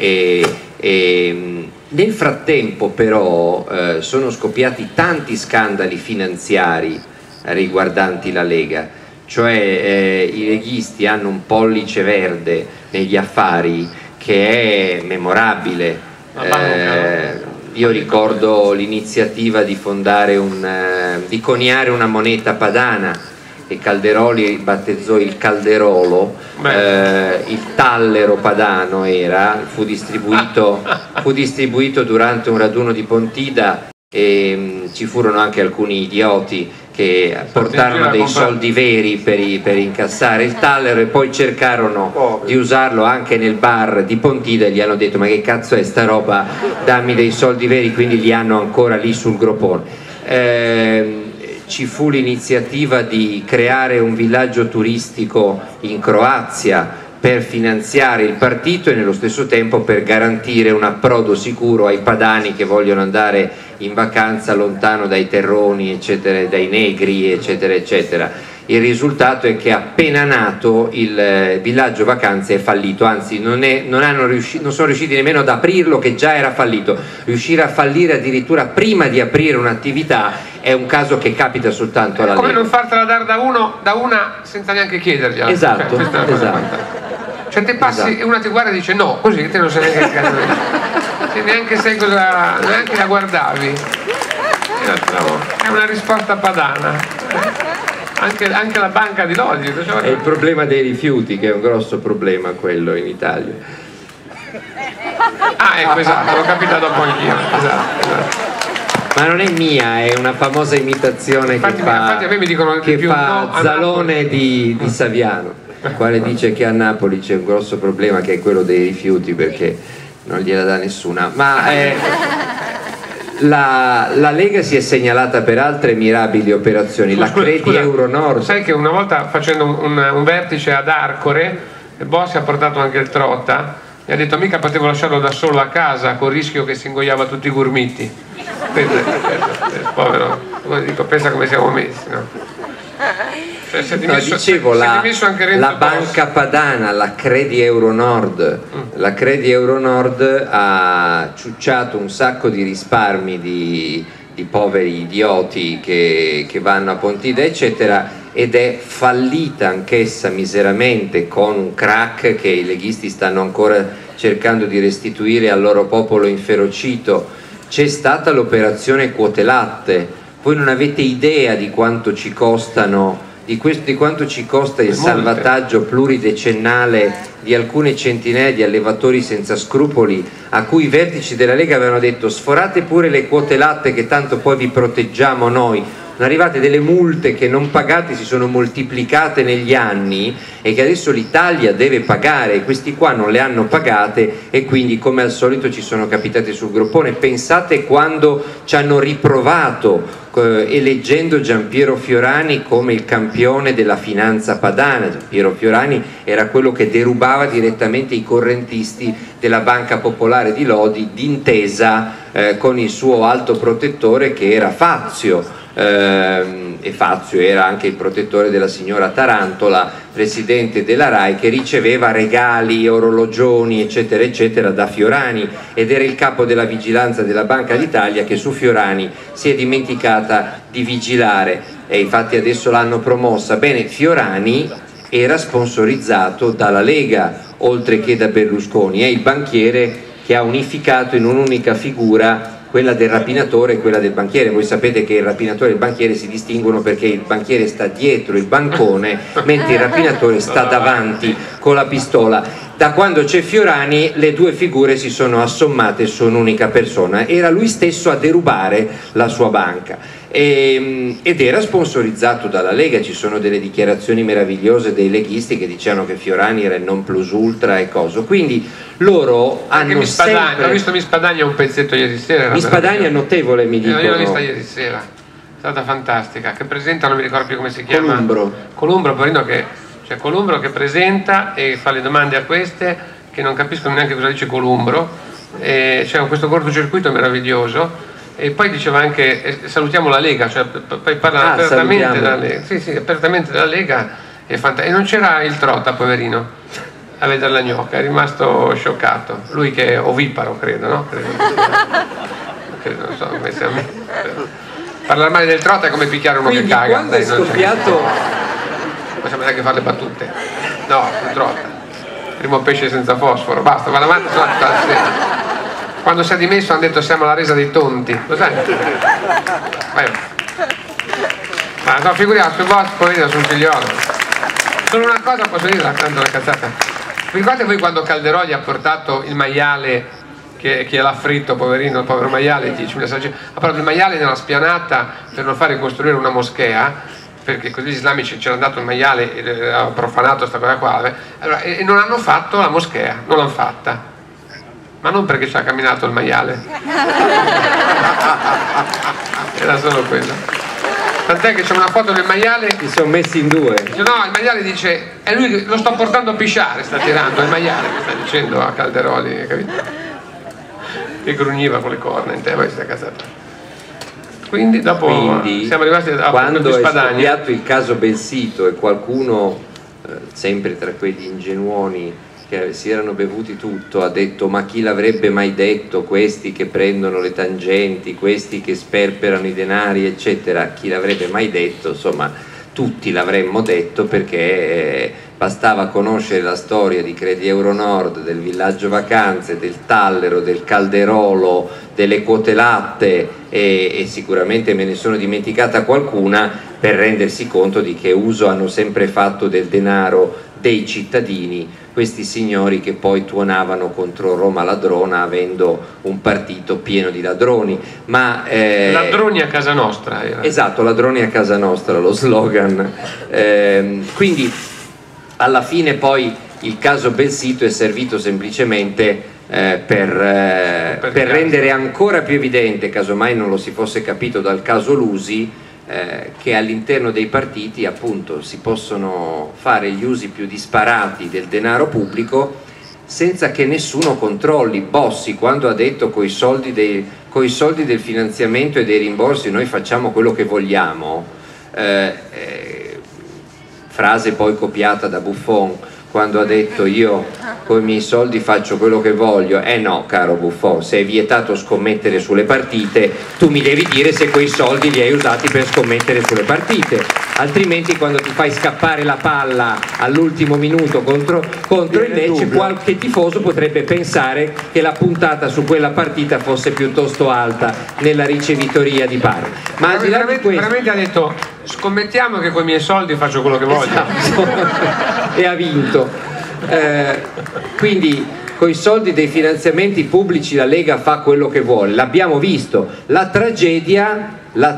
nel frattempo però sono scoppiati tanti scandali finanziari riguardanti la Lega, cioè i leghisti hanno un pollice verde negli affari che è memorabile. Io ricordo l'iniziativa di fondare di coniare una moneta padana, e Calderoli battezzò il Calderolo, il tallero padano fu distribuito durante un raduno di Pontida, e ci furono anche alcuni idioti che portarono dei soldi veri per incassare il tallero, e poi cercarono di usarlo anche nel bar di Pontida e gli hanno detto: ma che cazzo è sta roba, dammi dei soldi veri, quindi li hanno ancora lì sul groppone. Ci fu l'iniziativa di creare un villaggio turistico in Croazia per finanziare il partito e nello stesso tempo per garantire un approdo sicuro ai padani che vogliono andare in vacanza lontano dai terroni, eccetera, dai negri, eccetera, eccetera. Il risultato è che appena nato il villaggio vacanze è fallito, anzi non sono riusciti nemmeno ad aprirlo, che già era fallito. Riuscire a fallire addirittura prima di aprire un'attività è un caso che capita soltanto alla Lega. Come non fartela dare da una senza neanche chiedergliela. Esatto, esatto. Cioè te passi e una ti guarda e dice no, così te non sai neanche che cazzo è. Neanche sai cosa, neanche la guardavi. È una risposta padana. Anche la banca di Lodi. È il problema dei rifiuti, che è un grosso problema quello in Italia. Ecco, esatto, l'ho capito dopo anch'io. Esatto. Ma non è mia, è una famosa imitazione infatti a me mi dicono che più fa no, Zalone di Saviano, il quale dice che a Napoli c'è un grosso problema, che è quello dei rifiuti, perché non gliela dà nessuna. Ma la Lega si è segnalata per altre mirabili operazioni. La Credi Euronord. Sai che una volta facendo un vertice ad Arcore, il boss ha portato anche il Trotta, mi ha detto: mica potevo lasciarlo da solo a casa col rischio che si ingoiava tutti i gurmiti. Povero, dico, pensa come siamo messi, no? Cioè, dicevo, la banca padana, la Credi Euronord, la Credi Euronord ha ciucciato un sacco di risparmi di poveri idioti che vanno a Pontida, eccetera, ed è fallita anch'essa miseramente, con un crack che i leghisti stanno ancora cercando di restituire al loro popolo inferocito. C'è stata l'operazione quote latte, voi non avete idea di quanto ci costano, di quanto ci costa il salvataggio pluridecennale di alcune centinaia di allevatori senza scrupoli, a cui i vertici della Lega avevano detto: sforate pure le quote latte che tanto poi vi proteggiamo noi. Sono arrivate delle multe che non pagate, si sono moltiplicate negli anni e che adesso l'Italia deve pagare, questi qua non le hanno pagate e quindi come al solito ci sono capitate sul groppone. Pensate quando ci hanno riprovato eleggendo Giampiero Fiorani come il campione della finanza padana. Giampiero Fiorani era quello che derubava direttamente i correntisti della Banca Popolare di Lodi d'intesa con il suo alto protettore che era Fazio. E Fazio era anche il protettore della signora Tarantola, presidente della RAI, che riceveva regali, orologioni, eccetera eccetera da Fiorani, ed era il capo della vigilanza della Banca d'Italia che su Fiorani si è dimenticata di vigilare, e infatti adesso l'hanno promossa. Bene, Fiorani era sponsorizzato dalla Lega oltre che da Berlusconi, è il banchiere che ha unificato in un'unica figura quella del rapinatore e quella del banchiere. Voi sapete che il rapinatore e il banchiere si distinguono perché il banchiere sta dietro il bancone mentre il rapinatore sta davanti con la pistola. Da quando c'è Fiorani le due figure si sono assommate su un'unica persona, era lui stesso a derubare la sua banca ed era sponsorizzato dalla Lega. Ci sono delle dichiarazioni meravigliose dei leghisti che dicevano che Fiorani era il non plus ultra e coso, quindi loro hanno sempre... Ho visto Mi Spadagna un pezzetto ieri sera. Mi Spadagna è notevole, mi dicono. Io l'ho vista ieri sera, è stata fantastica, che presenta, non mi ricordo più come si chiama. Columbro, poverino, cioè Columbro che presenta e fa le domande a queste che non capiscono neanche cosa dice Columbro, c'è questo cortocircuito meraviglioso. E poi diceva anche salutiamo la Lega, cioè poi parla apertamente della Lega. Sì, apertamente della Lega, e non c'era il Trotta, poverino. a vedere la gnocca, è rimasto scioccato. Lui che è oviparo, credo, no? Credo, non so come sia. Parlare male del trota è come picchiare uno Quindi che caga. Quando è scoppiato... Possiamo neanche fare le battute. No, il trota. Primo pesce senza fosforo, basta, vado avanti. Quando si è dimesso hanno detto siamo alla resa dei tonti. Cos'è? Ma no, figuriamoci, il boss, poverino, sono un figliolo. Solo una cosa posso dire, tanto una cazzata. Vi ricordate voi quando Calderoli ha portato il maiale che l'ha fritto, poverino, il povero maiale, ha portato il maiale nella spianata per non fare costruire una moschea, perché così gli islamici c'erano dato il maiale e ha profanato questa cosa qua, allora, e non hanno fatto la moschea, non l'hanno fatta, ma non perché ci ha camminato il maiale, era solo quello. Tant'è che c'è una foto del maiale, si sono messi in due. Dice, no, il maiale dice, è lui che lo sto portando a pisciare, sta tirando il maiale, che sta dicendo a Calderoli, capito? Che grugniva con le corna in te, poi si è casato. Quindi dopo siamo arrivati a quando è scoppiato il caso Belsito e qualcuno, sempre tra quegli ingenuoni che si erano bevuti tutto, ha detto ma chi l'avrebbe mai detto, questi che prendono le tangenti, questi che sperperano i denari eccetera, chi l'avrebbe mai detto, insomma tutti l'avremmo detto, perché bastava conoscere la storia di Credi Euronord, del Villaggio Vacanze, del Tallero, del Calderolo, delle quote latte e sicuramente me ne sono dimenticata qualcuna, per rendersi conto di che uso hanno sempre fatto del denaro dei cittadini questi signori che poi tuonavano contro Roma ladrona avendo un partito pieno di ladroni. Ma, ladroni a casa nostra era. Esatto, ladroni a casa nostra, lo slogan. Quindi alla fine poi il caso Belsito è servito semplicemente per rendere ancora più evidente, casomai non lo si fosse capito dal caso Lusi, che all'interno dei partiti appunto si possono fare gli usi più disparati del denaro pubblico senza che nessuno controlli. Bossi, quando ha detto coi soldi del finanziamento e dei rimborsi noi facciamo quello che vogliamo, frase poi copiata da Buffon, quando ha detto io con i miei soldi faccio quello che voglio. No, caro Buffon, se è vietato scommettere sulle partite, tu mi devi dire se quei soldi li hai usati per scommettere sulle partite, altrimenti quando ti fai scappare la palla all'ultimo minuto contro invece qualche tifoso potrebbe pensare che la puntata su quella partita fosse piuttosto alta nella ricevitoria di Parma. Ma al di là di questo, veramente ha detto scommettiamo che con i miei soldi faccio quello che voglio. Esatto. E ha vinto. Quindi con i soldi dei finanziamenti pubblici la Lega fa quello che vuole, l'abbiamo visto. La tragedia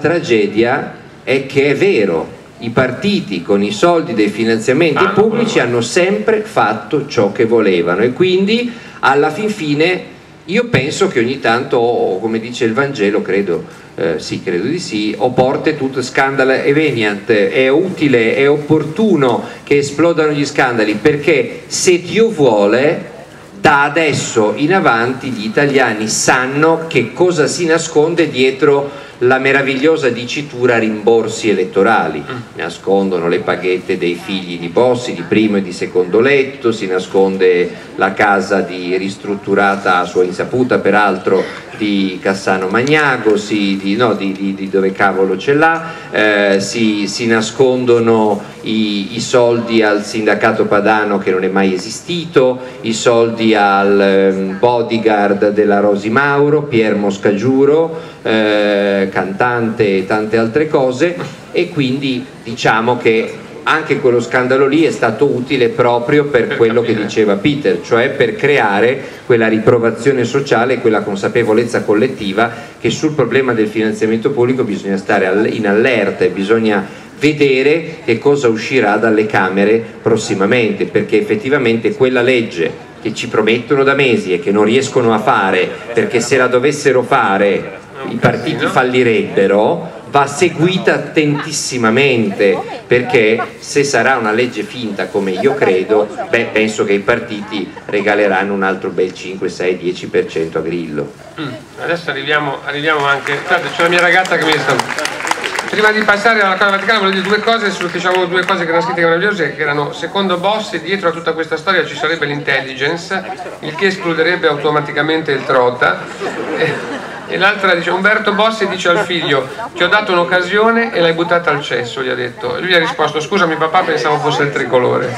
è che è vero, i partiti con i soldi dei finanziamenti pubblici hanno sempre fatto ciò che volevano e quindi alla fin fine io penso che ogni tanto, come dice il Vangelo, credo di sì, o porte tutto scandalo eveniant, è utile, è opportuno che esplodano gli scandali, perché se Dio vuole da adesso in avanti gli italiani sanno che cosa si nasconde dietro la meravigliosa dicitura rimborsi elettorali. Nascondono le paghette dei figli di Bossi di primo e di secondo letto, si nasconde la casa ristrutturata a sua insaputa peraltro di Cassano Magnago, di dove cavolo ce l'ha, si nascondono i soldi al sindacato padano che non è mai esistito, i soldi al bodyguard della Rosi Mauro, Pier Moscagiuro, cantante e tante altre cose, e quindi diciamo che anche quello scandalo lì è stato utile proprio per quello che diceva Peter, cioè per creare quella riprovazione sociale, quella consapevolezza collettiva che sul problema del finanziamento pubblico bisogna stare in allerta e bisogna vedere che cosa uscirà dalle Camere prossimamente, perché effettivamente quella legge che ci promettono da mesi e che non riescono a fare, perché se la dovessero fare i partiti fallirebbero, va seguita attentissimamente, perché se sarà una legge finta come io credo, penso che i partiti regaleranno un altro bel 5, 6, 10% a Grillo. Adesso arriviamo anche, guarda, c'è la mia ragazza che mi sta... Prima di passare alla cosa vaticana volevo dire due cose, diciamo due cose che erano scritte meravigliose, che erano: secondo Bossi, dietro a tutta questa storia ci sarebbe l'intelligence, il che escluderebbe automaticamente il trota, e l'altra dice: Umberto Bossi dice al figlio: ti ho dato un'occasione e l'hai buttata al cesso, gli ha detto, e lui ha risposto: scusami papà, pensavo fosse il tricolore.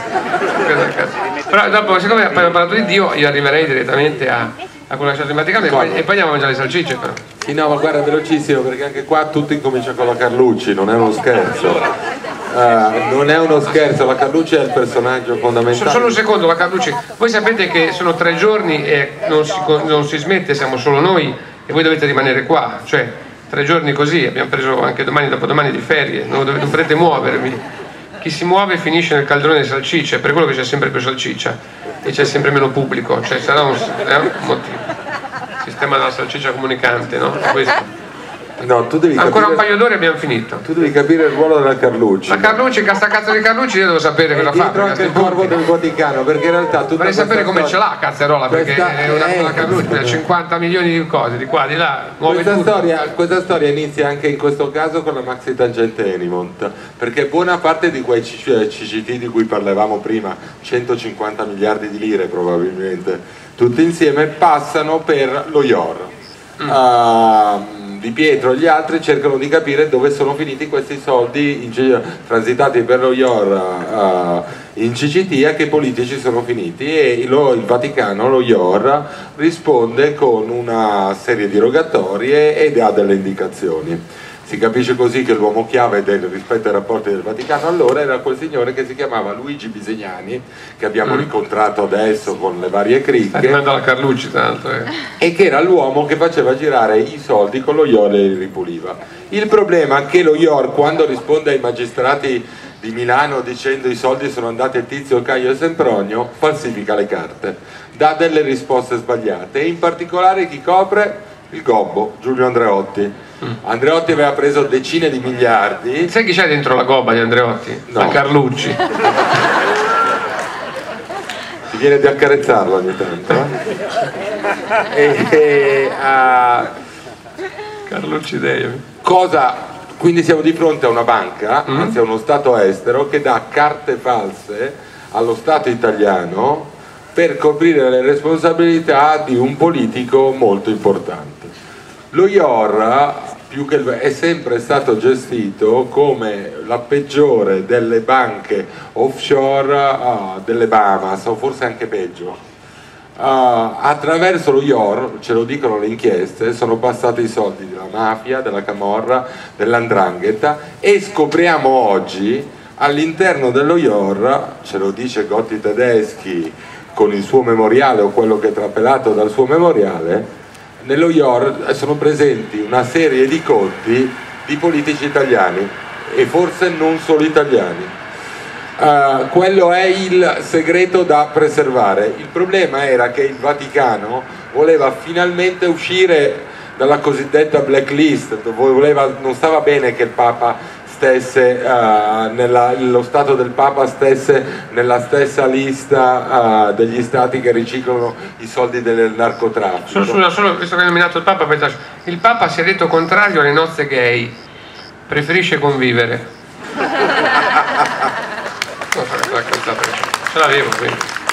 Però dopo, siccome abbiamo parlato di Dio, io arriverei direttamente a quello che è stato in Vaticano e poi andiamo a mangiare le salsicce. Però sì, no, ma guarda, velocissimo, perché anche qua tutto incomincia con la Carlucci, non è uno scherzo. Non è uno scherzo, la Carlucci è il personaggio fondamentale. Solo un secondo, la Carlucci, voi sapete che sono 3 giorni e non si smette, siamo solo noi e voi dovete rimanere qua, cioè 3 giorni così, abbiamo preso anche domani, dopodomani di ferie, non potete muovervi. Chi si muove finisce nel caldrone delle salsicce, è per quello che c'è sempre più salsiccia e c'è sempre meno pubblico, cioè sarà un motivo. Il sistema della salsiccia comunicante, no? Questo. No, tu devi ancora capire, un paio d'ore abbiamo finito. Tu devi capire il ruolo della Carlucci. La Carlucci, sta cazzo di Carlucci, io devo sapere cosa fa. Dietro anche il corvo del Vaticano, perché in realtà tutta vorrei sapere come ce l'ha cazzarola, perché è una Carlucci ha 50 milioni di cose, di qua, di là, muove tutto. Questa storia inizia anche in questo caso con la maxi tangente Enimont, perché buona parte di quei CCT di cui parlavamo prima, 150 miliardi di lire probabilmente, tutti insieme passano per lo IOR. Di Pietro e gli altri cercano di capire dove sono finiti questi soldi transitati per lo IOR in CCT, a che politici sono finiti, e il Vaticano, lo IOR, risponde con una serie di rogatorie ed ha delle indicazioni. Si capisce così che l'uomo chiave rispetto ai rapporti del Vaticano allora era quel signore che si chiamava Luigi Bisignani, che abbiamo ricontrato adesso con le varie cricche, arrivando alla Carlucci tanto, e che era l'uomo che faceva girare i soldi con lo IOR e li ripuliva. Il problema è che lo IOR, quando risponde ai magistrati di Milano dicendo i soldi sono andati a Tizio, Caio e Sempronio, falsifica le carte, dà delle risposte sbagliate, e in particolare chi copre? Il gobbo, Giulio Andreotti. Andreotti aveva preso decine di miliardi. Sai chi c'è dentro la gobba di Andreotti? No. La Carlucci. Ti viene di accarezzarlo ogni tanto, Carlucci Dei. Quindi siamo di fronte a una banca, anzi a uno Stato estero, che dà carte false allo Stato italiano per coprire le responsabilità di un politico molto importante. Lo IOR è sempre stato gestito come la peggiore delle banche offshore delle Bahamas, o forse anche peggio. Attraverso lo IOR, ce lo dicono le inchieste, sono passati i soldi della mafia, della camorra, dell''ndrangheta, e scopriamo oggi all'interno dello IOR, ce lo dice Gotti Tedeschi con il suo memoriale, o quello che è trapelato dal suo memoriale, nello IOR sono presenti una serie di conti di politici italiani, e forse non solo italiani. Quello è il segreto da preservare. Il problema era che il Vaticano voleva finalmente uscire dalla cosiddetta blacklist, non stava bene che il Papa stesse lo Stato del Papa stesse nella stessa lista degli stati che riciclano i soldi del narcotraffico. Solo visto che hai nominato il Papa, il Papa si è detto contrario alle nozze gay, preferisce convivere. Non so che cazzata, ce l'avevo quindi.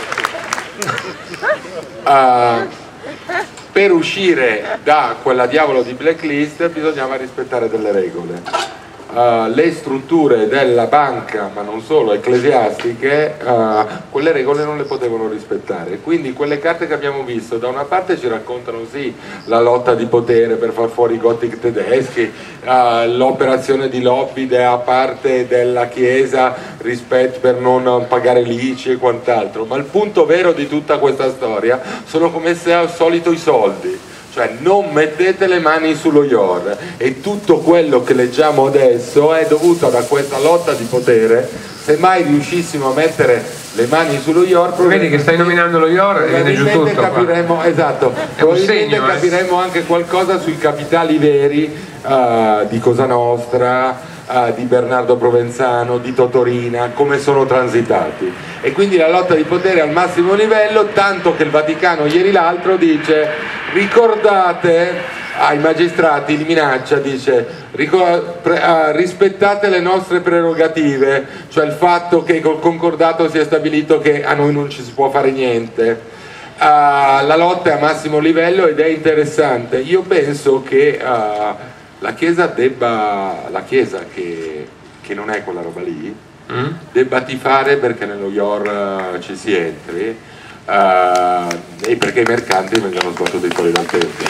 Per uscire da quella diavolo di blacklist bisognava rispettare delle regole. Le strutture della banca, ma non solo, ecclesiastiche, quelle regole non le potevano rispettare, quindi quelle carte che abbiamo visto da una parte ci raccontano sì la lotta di potere per far fuori i Gothic tedeschi, l'operazione di lobby da parte della Chiesa per non pagare l'ICI e quant'altro, ma il punto vero di tutta questa storia sono, come se al solito, i soldi. Cioè non mettete le mani sullo IOR, e tutto quello che leggiamo adesso è dovuto da questa lotta di potere. Se mai riuscissimo a mettere le mani sullo IOR, vedi che stai nominando lo IOR e viene giù tutto. Capiremo, esatto, probabilmente capiremo anche qualcosa sui capitali veri di Cosa Nostra, di Bernardo Provenzano, di Totorina, come sono transitati. E quindi la lotta di potere al massimo livello, tanto che il Vaticano ieri l'altro dice: ricordate ai magistrati li minaccia, dice rispettate le nostre prerogative, cioè il fatto che col concordato sia stabilito che a noi non ci si può fare niente. La lotta è a massimo livello ed è interessante. Io penso che la Chiesa che non è quella roba lì debba tifare perché nello IOR ci si entri e perché i mercanti vengano sbattuti fuori dal tempio.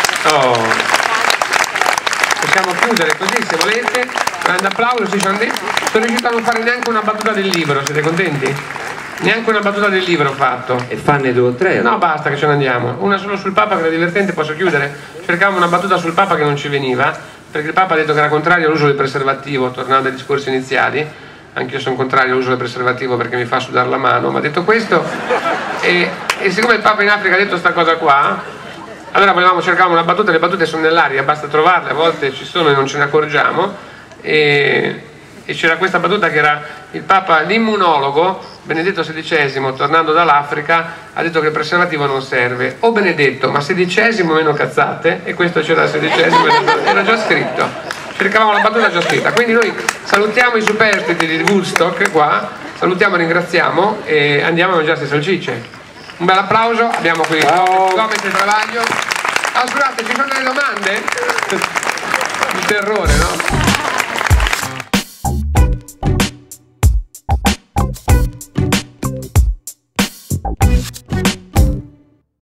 Possiamo chiudere così se volete. Grande applauso, sono riuscito a non fare neanche una battuta del libro, siete contenti? Neanche una battuta del libro ho fatto. E fanne 2 o 3? No, basta che ce ne andiamo. Una solo sul Papa che era divertente, posso chiudere? Cercavamo una battuta sul Papa che non ci veniva, perché il Papa ha detto che era contrario all'uso del preservativo, tornando ai discorsi iniziali. Anch'io sono contrario all'uso del preservativo perché mi fa sudare la mano, ma detto questo, e siccome il Papa in Africa ha detto sta cosa qua, allora cercavamo una battuta, le battute sono nell'aria, basta trovarle, a volte ci sono e non ce ne accorgiamo, e c'era questa battuta che era il Papa, l'immunologo, Benedetto XVI, tornando dall'Africa, ha detto che il preservativo non serve. Oh Benedetto, ma XVI meno cazzate, e questo c'era il XVI, era già scritto. Cercavamo la battuta già scritta, quindi noi salutiamo i superstiti di Woodstock qua, salutiamo e ringraziamo e andiamo a mangiarsi salsicce. Un bel applauso, abbiamo qui Gomez e Travaglio. Scusate, ci sono delle domande? Il terrore, no?